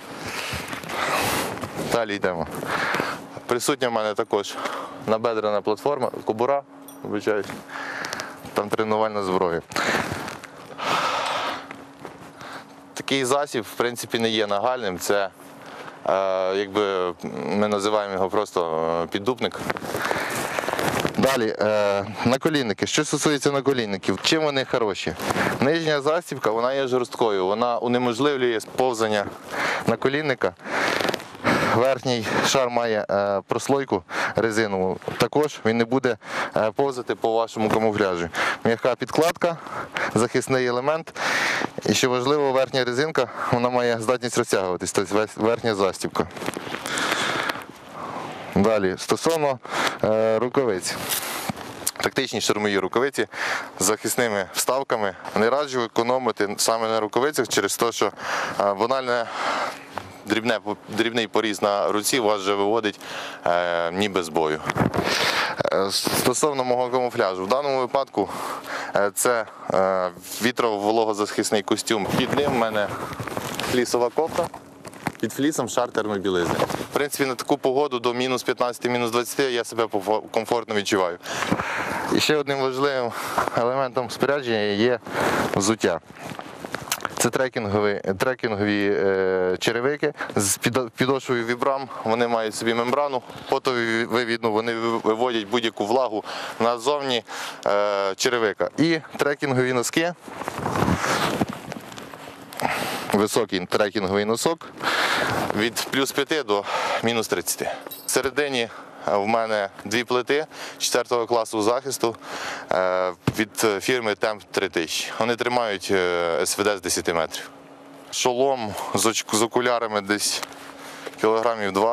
Далі йдемо. Присутня в мене також набедрена платформа, кобура, вибачаюсь, там тренувальна зброя. Такий засіб, в принципі, не є нагальним, це, е, якби, ми називаємо його просто піддупник. Далі, е, наколінники. Що стосується наколінників, чим вони хороші? Нижня застібка, вона є жорсткою, вона унеможливлює повзання наколінника. Верхній шар має е, прослойку резинову, також він не буде е, повзати по вашому камуфляжі. М'яка підкладка, захисний елемент. І що важливо, верхня резинка, вона має здатність розтягуватись, тобто верхня застібка. Далі, стосовно е, рукавиць. Тактичні штурмові рукавиці з захисними вставками. Не раджу економити саме на рукавицях через те, що е, банальне дрібне, дрібний поріз на руці вас вже виводить е, ніби з бою. Е, стосовно мого камуфляжу, в даному випадку е, це е, вітрово-вологозахисний костюм. Під ним в мене флісова кофта. Під флісом шар термобілизни. В принципі, на таку погоду до мінус п'ятнадцяти, мінус двадцяти я себе комфортно відчуваю. І ще одним важливим елементом спорядження є взуття. Це трекінгові, трекінгові е, черевики з підошвою вібрам. Вони мають собі мембрану потовивідну, вони виводять будь-яку влагу назовні е, черевика. І трекінгові носки високий трекінговий носок від плюс п'яти до мінус тридцяти. Всередині в мене дві плити четвертого класу захисту від фірми Темп три тисячі. Вони тримають ес ве де з десяти метрів. Шолом з окулярами десь кілограмів два.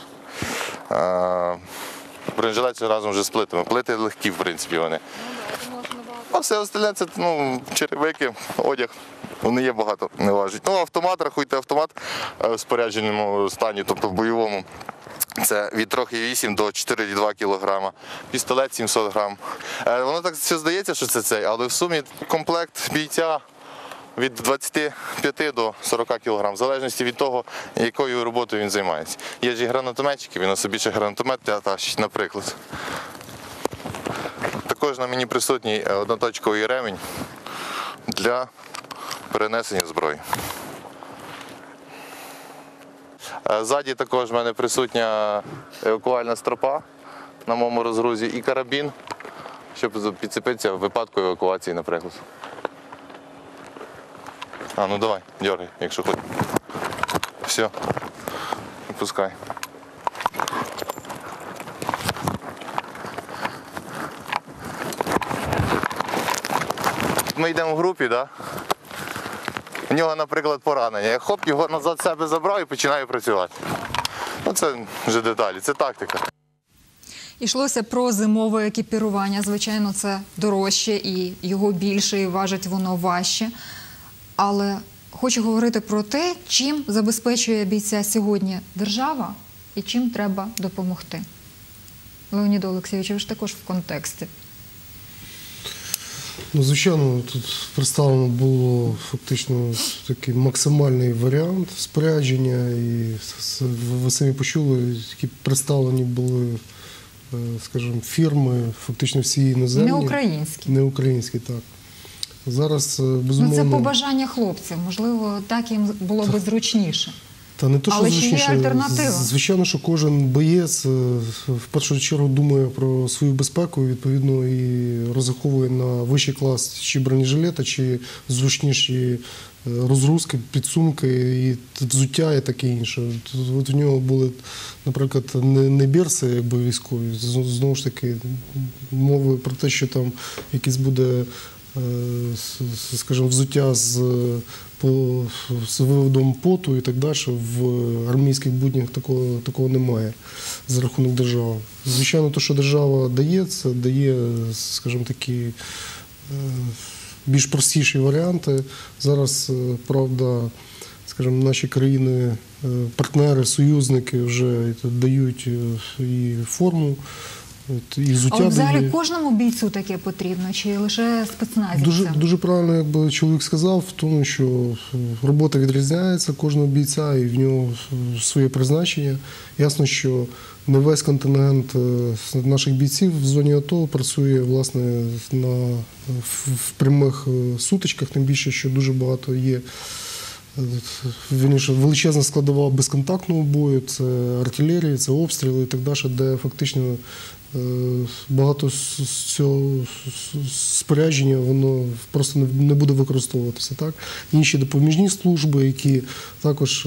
Бронежилет разом вже з плитами. Плити легкі, в принципі, вони. А все остальне це ну, черевики, одяг. Вони є багато, не важить. Ну, автомат, рахуйте, автомат в спорядженому стані, тобто в бойовому. Це від три цілих вісім до чотири цілих два кілограма. Пістолет сімсот грам. Воно так все здається, що це цей, але в сумі комплект бійця від двадцяти п'яти до сорока кілограм, в залежності від того, якою роботою він займається. Є ж і гранатометчики, він особливо гранатомет тащить, наприклад. Також на мені присутній одноточковий ремінь для перенесення зброї. Ззаді також в мене присутня евакуальна стропа на моєму розгрузі і карабін, щоб підцепитися в випадку евакуації, наприклад. А, ну давай, дергай, якщо хочеш. Все, пускай. Ми йдемо в групі, да? У нього, наприклад, поранення. Я хоп, його назад себе забрав і починаю працювати. Ну, це вже деталі, це тактика. Йшлося про зимове екіпірування. Звичайно, це дорожче і його більше, і важить воно важче. Але хочу говорити про те, чим забезпечує бійця сьогодні держава і чим треба допомогти. Леоніду Олексійовичу, ви ж також в контексті. Ну, звичайно, тут представлено було фактично такий максимальний варіант спорядження, і ви самі почули, які представлені були, скажімо, фірми, фактично всі іноземні. Не українські. Не українські, так. Зараз, безумовно... Ну, це побажання хлопців, можливо, так їм було б зручніше. Та не то, що Але чи є зручніше. альтернатива? Звичайно, що кожен боєць в першу чергу думає про свою безпеку, відповідно, і розраховує на вищий клас чи бронежилета, чи зручніші розгрузки, підсумки, і взуття і таке інше. От у нього були, наприклад, не, не берси, якби військові, знову ж таки, мови про те, що там якийсь буде, скажімо, взуття з, по, з виводом поту і так далі. В армійських буднях такого, такого немає за рахунок держави. Звичайно, те, що держава дає, це дає, скажімо, такі більш простіші варіанти. Зараз, правда, скажімо, наші країни, партнери, союзники вже дають і форму, і взуття. А от взагалі дає. кожному бійцю таке потрібно, чи лише спецназівцям? Дуже, дуже правильно, якби чоловік сказав, в тому, що робота відрізняється кожного бійця і в нього своє призначення. Ясно, що не весь контингент наших бійців в зоні АТО працює, власне, на, в, в прямих сутичках, тим більше, що дуже багато є вірніше, величезна складова безконтактного бою, це артилерія, це обстріли і так далі, де фактично багато з цього спорядження воно просто не буде використовуватися. Так? Інші допоміжні служби, які також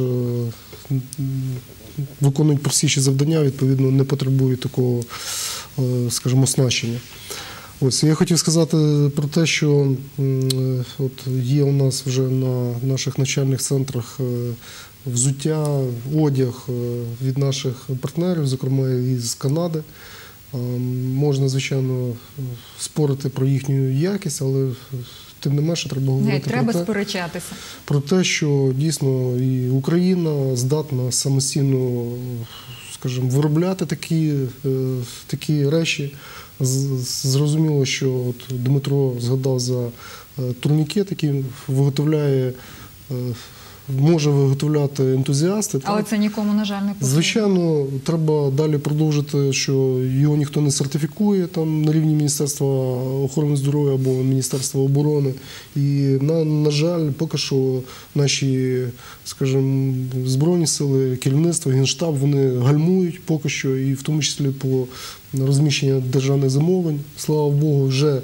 виконують простіші завдання, відповідно, не потребують такого, скажімо, оснащення. Ось, я хотів сказати про те, що от є у нас вже на наших навчальних центрах взуття, одяг від наших партнерів, зокрема із Канади. Можна, звичайно, спорити про їхню якість, але тим не менше треба говорити не, треба про, те, сперечатися. про те, що дійсно і Україна здатна самостійно, скажімо, виробляти такі, такі речі. Зрозуміло, що от Дмитро згадав за турнікет, який виготовляє, може виготовляти ентузіасти. Але так? це нікому, на жаль, не потрібно. Звичайно, треба далі продовжити, що його ніхто не сертифікує там, на рівні Міністерства охорони здоров'я або Міністерства оборони. І, на, на жаль, поки що наші, скажімо, Збройні сили, керівництво, Генштаб, вони гальмують поки що, і в тому числі по розміщенню державних замовлень. Слава Богу, вже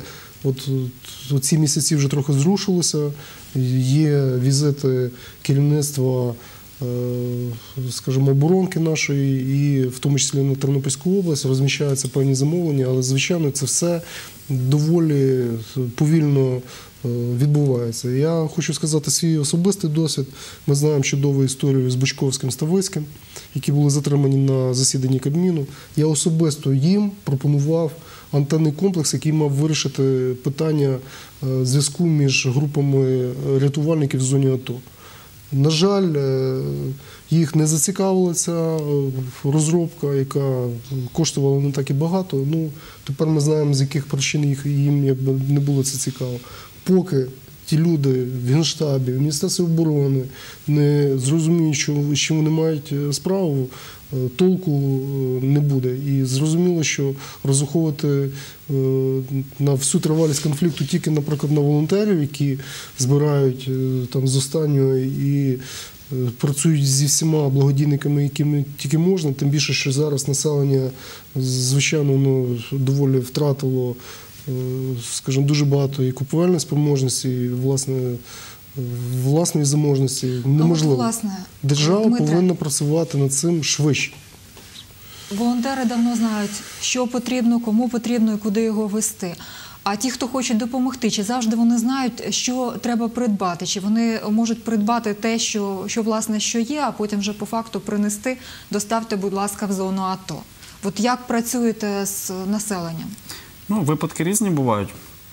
От е, ці місяці вже трохи зрушилися, є візити керівництва, е, скажімо, оборонки нашої, і в тому числі на Тернопільську область, розміщаються певні замовлення, але, звичайно, це все доволі повільно відбувається. Я хочу сказати свій особистий досвід. Ми знаємо чудову історію з Бучковським, Ставицьким, які були затримані на засіданні Кабміну. Я особисто їм пропонував антенний комплекс, який мав вирішити питання зв'язку між групами рятувальників в зоні АТО. На жаль, їх не зацікавила ця розробка, яка коштувала не так і багато. Ну, тепер ми знаємо, з яких причин їх, їм якби не було це цікаво. Поки ті люди в Генштабі, в Міністерстві оборони не зрозуміють, що, що вони мають справу, толку не буде. І зрозуміло, що розраховувати на всю тривалість конфлікту тільки, наприклад, на волонтерів, які збирають там з останнього і працюють зі всіма благодійниками, якими тільки можна, тим більше, що зараз населення, звичайно, воно доволі втратило, скажімо, дуже багато і купувальної спроможності, і власне, власної заможності. Неможливо. А от, власне, держава Дмитре, повинна працювати над цим швидше. Волонтери давно знають, що потрібно, кому потрібно і куди його вести. А ті, хто хочуть допомогти, чи завжди вони знають, що треба придбати? Чи вони можуть придбати те, що, що власне, що є, а потім вже по факту принести, доставте, будь ласка, в зону АТО? От як працюєте з населенням? Ну, випадки різні бувають.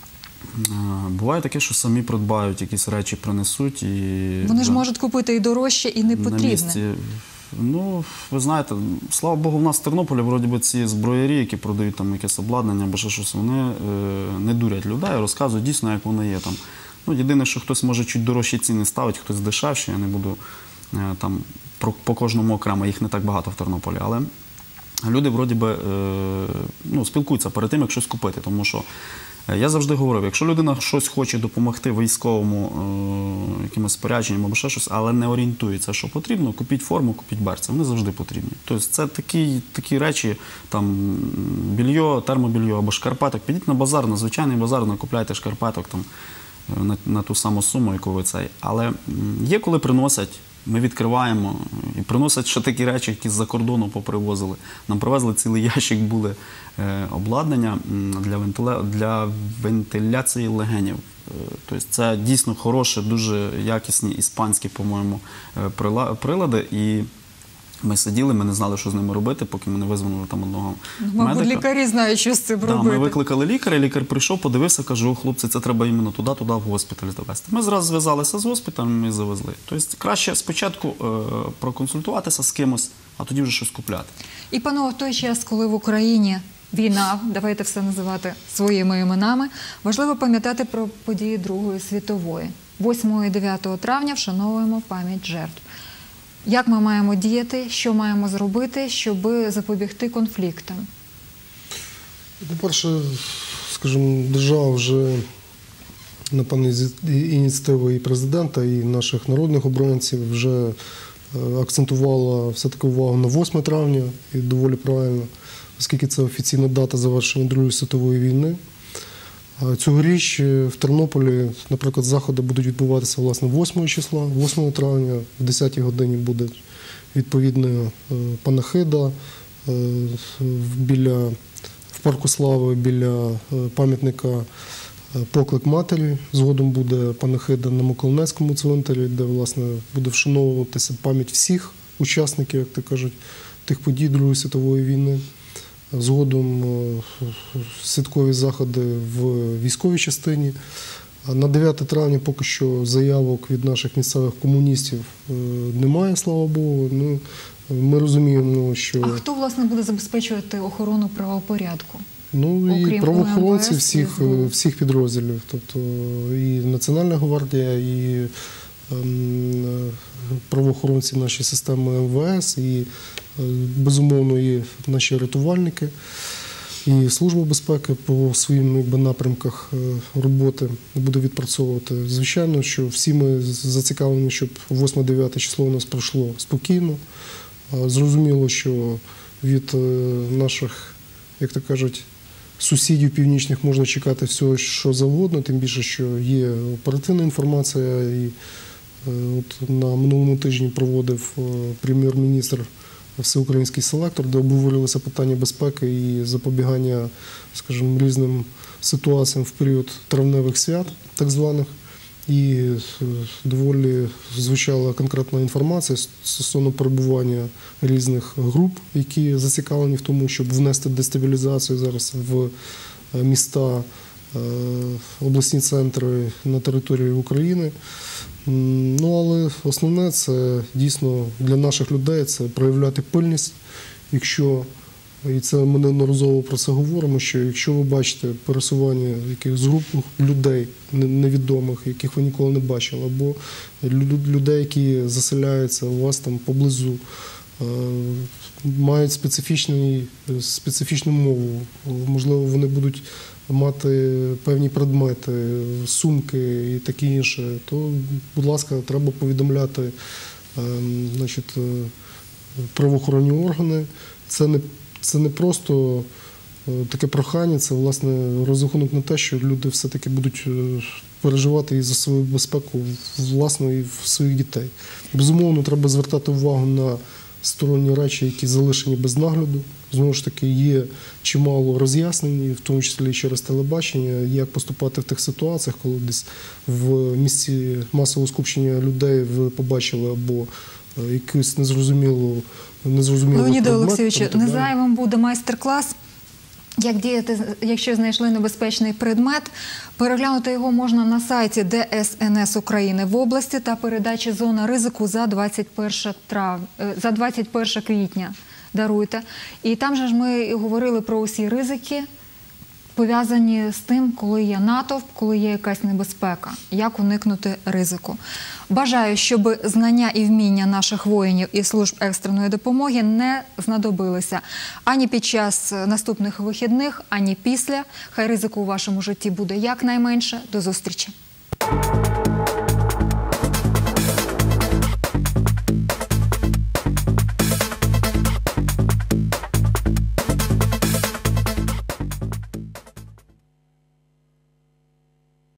Буває таке, що самі придбають, якісь речі принесуть. І вони ж можуть купити і дорожче, і не потрібне. На місці. Ну, ви знаєте, слава Богу, в нас в Тернополі, вроді би, ці зброярі, які продають там якесь обладнання або ще щось, вони е, не дурять людей, розказують дійсно, як воно є там. Ну, єдине, що хтось може чуть дорожчі ціни ставить, хтось дешевші, я не буду е, там про, по кожному окремо, їх не так багато в Тернополі, але люди, вроді би, е, ну, спілкуються перед тим, як щось купити, тому що я завжди говорив, якщо людина щось хоче допомогти військовому е, якимось спорядженням або ще щось, але не орієнтується, що потрібно, купіть форму, купіть берці, вони завжди потрібні. Тобто це такі, такі речі, там, більйо, термобільйо або шкарпеток, підіть на базар, на звичайний базар, накупляйте шкарпеток там, на, на ту саму суму, яку ви цей. Але є, коли приносять, ми відкриваємо і приносять ще такі речі, які з-за кордону попривозили. Нам привезли цілий ящик, були е, обладнання для, вентиля... для вентиляції легенів. Е, тобто це дійсно хороші, дуже якісні іспанські, по-моєму, прилади. І ми сиділи, ми не знали, що з ними робити, поки ми не визвонили там одного Мабуть, медика. лікарі знають, що з цим Да, робити. ми викликали лікаря, лікар прийшов, подивився, каже: о, хлопці, це треба іменно туди, туди, в госпіталь довезти. Ми зразу зв'язалися з госпіталем і завезли. Тобто краще спочатку е, проконсультуватися з кимось, а тоді вже щось купляти. І, панове, в той час, коли в Україні війна, давайте все називати своїми іменами, важливо пам'ятати про події Другої світової. восьмого і дев'ятого травня вшановуємо пам'ять жертв. Як ми маємо діяти, що маємо зробити, щоб запобігти конфліктам? По-перше, скажімо, держава вже, напевно, з ініціативи і президента, і наших народних оборонців вже акцентувала все-таки увагу на восьме травня, і доволі правильно, оскільки це офіційна дата завершення Другої світової війни. Цьогоріч в Тернополі, наприклад, заходи будуть відбуватися, власне, восьмого числа, восьмого травня, в десятій годині буде відповідна панахида біля, в Парку Слави біля пам'ятника Поклик Матері. Згодом буде панахида на Миколаївському цвинтарі, де, власне, буде вшановуватися пам'ять всіх учасників, як то кажуть, тих подій Другої світової війни. Згодом святкові заходи в військовій частині. На дев'яте травня поки що заявок від наших місцевих комуністів немає, слава Богу. Ну, ми розуміємо, що... А хто, власне, буде забезпечувати охорону правопорядку? Ну, і Окрім правоохоронці МВС, всіх, і всіх підрозділів. Тобто і Національна гвардія, і ем, правоохоронці нашої системи Ем Ве Ес, і, безумовно, і наші рятувальники, і Служба безпеки по своїм, якби, напрямках роботи буде відпрацьовувати. Звичайно, що всі ми зацікавлені, щоб восьме-дев'яте число у нас пройшло спокійно. Зрозуміло, що від наших, як то кажуть, сусідів північних можна чекати всього, що завгодно, тим більше, що є оперативна інформація. І от на минулому тижні проводив прем'єр-міністр всеукраїнський селектор, де обговорювалися питання безпеки і запобігання, скажімо, різним ситуаціям в період травневих свят, так званих. І доволі звучала конкретна інформація стосовно перебування різних груп, які зацікавлені в тому, щоб внести дестабілізацію зараз в міста, обласні центри на території України. Ну, але основне це дійсно для наших людей це проявляти пильність. Якщо, і це ми неодноразово про це говоримо, що якщо ви бачите пересування якихось груп людей невідомих, яких ви ніколи не бачили, або людей, які заселяються у вас там поблизу, мають специфічну, специфічну мову, можливо, вони будуть мати певні предмети, сумки і таке інше, то, будь ласка, треба повідомляти, значить, правоохоронні органи. Це не, це не просто таке прохання, це, власне, розрахунок на те, що люди все-таки будуть переживати і за свою безпеку власну і в своїх дітей. Безумовно, треба звертати увагу на сторонні речі, які залишені без нагляду. Знову ж таки, є чимало роз'яснень, в тому числі через телебачення, як поступати в тих ситуаціях, коли десь в місці масового скупчення людей ви побачили або якусь незрозумілу, незрозумілу Леоніде предмет. Олексійовичу, незайвим буде майстер-клас. Як діяти, якщо знайшли небезпечний предмет? Переглянути його можна на сайті Де Ес Ен Ес України в області та передачі «Зона ризику» за двадцять перше трав... за двадцять перше квітня. Даруйте. І там же ж ми говорили про усі ризики, пов'язані з тим, коли є натовп, коли є якась небезпека, як уникнути ризику. Бажаю, щоб знання і вміння наших воїнів і служб екстреної допомоги не знадобилися ані під час наступних вихідних, ані після. Хай ризику у вашому житті буде якнайменше. До зустрічі.